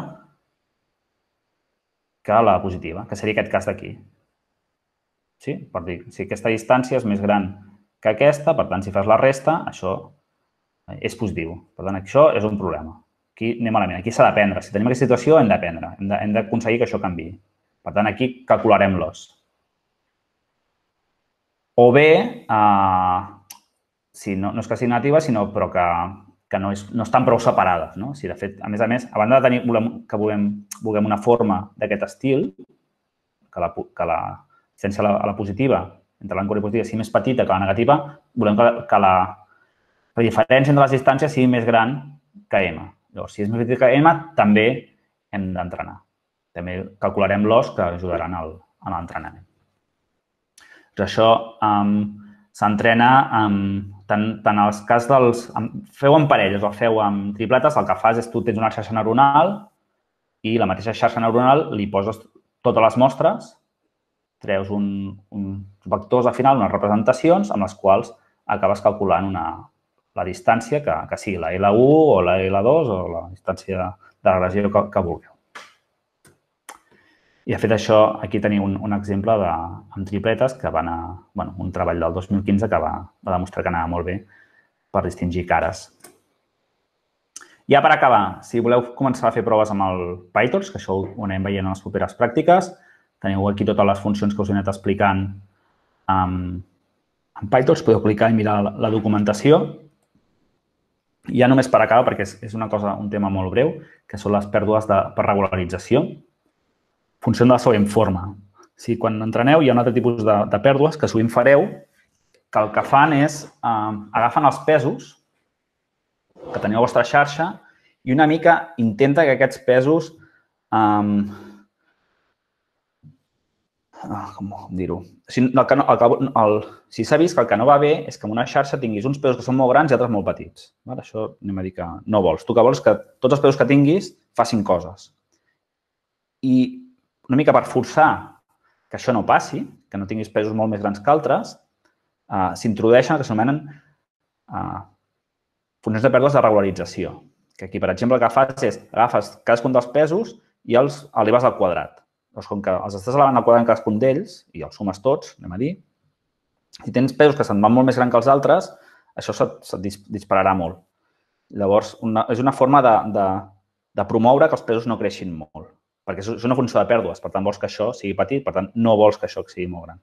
que la positiva, que seria aquest cas d'aquí. Sí? Per dir, si aquesta distància és més gran que aquesta, per tant, si fas la resta, això és positiu. Per tant, això és un problema. Aquí anem malament. Aquí s'ha d'aprendre. Si tenim aquesta situació, hem d'aprendre. Hem d'aconseguir que això canviï. Per tant, aquí calcularem l'os. O bé, si no és que sigui negativa, sinó però que no estan prou separades. No? Si, de fet, a més, a banda de tenir que vulguem una forma d'aquest estil, que la distància a la positiva, entre l'àncora i positiva, sigui més petita que la negativa, volem que la diferència entre les distàncies sigui més gran que m. Llavors, si és més petita que m, també hem d'entrenar. També calcularem l'os que ajudaran a l'entrenament. Doncs això s'entrena tant als cas dels... Feu en parelles o feu en tripletes, el que fas és tu tens una xarxa neuronal i la mateixa xarxa neuronal li poses totes les mostres, treus uns vectors al final, unes representacions amb les quals acabes calculant la distància que sigui la L1 o la L2 o la distància de regressió que vulgueu. I, de fet, això, aquí teniu un exemple amb tripletes que van un treball del 2015 que va demostrar que anava molt bé per distingir cares. Ja per acabar, si voleu començar a fer proves amb el PyTorch, que això ho anem veient en les properes pràctiques, teniu aquí totes les funcions que us he anat explicant en PyTorch, podeu clicar i mirar la documentació. Ja només per acabar, perquè és un tema molt breu, que són les pèrdues per regularització. Funciona de la següent forma. Quan entreneu, hi ha un altre tipus de pèrdues que sovint fareu, que el que fan és agafen els pesos que teniu a la vostra xarxa i una mica intenta que aquests pesos, com dir-ho, si s'ha vist que el que no va bé és que en una xarxa tinguis uns pesos que són molt grans i altres molt petits. Això anem a dir que no vols. Tu que vols que tots els pesos que tinguis facin coses. I una mica per forçar que això no passi, que no tinguis pesos molt més grans que altres, s'introdueixen el que s'anomenen funcions de pèrdues de regularització. Que aquí, per exemple, el que fas és agafes cadascun dels pesos i els eleves al quadrat. Doncs com que els estàs elevant al quadrat en cadascun d'ells i els sumes tots, anem a dir, si tens pesos que se'n van molt més grans que els altres, això se't dispararà molt. Llavors, és una forma de promoure que els pesos no creixin molt. Perquè és una funció de pèrdues, per tant, vols que això sigui petit, per tant, no vols que això sigui molt gran.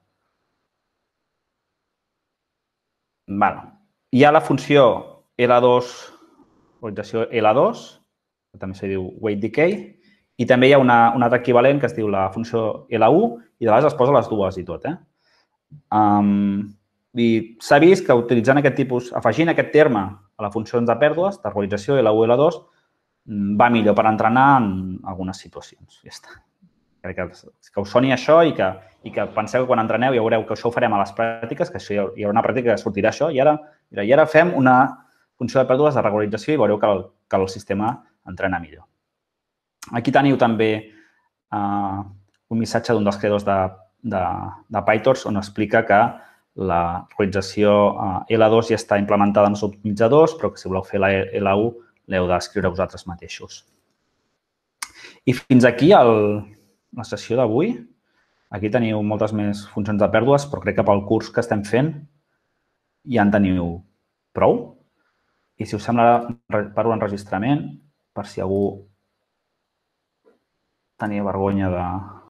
Hi ha la funció L2, regularització L2, que també se diu weight decay, i també hi ha un altre equivalent que es diu la funció L1 i de vegades es posa les dues i tot. I s'ha vist que utilitzant aquest tipus, afegint aquest terme a les funcions de pèrdues, de regularització L1 i L2, va millor per entrenar en algunes situacions. Ja està. Crec que us soni això i que penseu que quan entreneu ja veureu que això ho farem a les pràctiques, que hi haurà una pràctica que sortirà això, i ara fem una funció de pèrdues de regularització i veureu que el sistema entrena millor. Aquí teniu també un missatge d'un dels creadors de PyTorch on explica que la regularització L2 ja està implementada en els optimitzadors, però que si voleu fer la L1 l'heu d'escriure vosaltres mateixos. I fins aquí la sessió d'avui. Aquí teniu moltes més funcions de pèrdues, però crec que pel curs que estem fent ja en teniu prou. I si us sembla, paro l'enregistrament per si algú tenia vergonya de...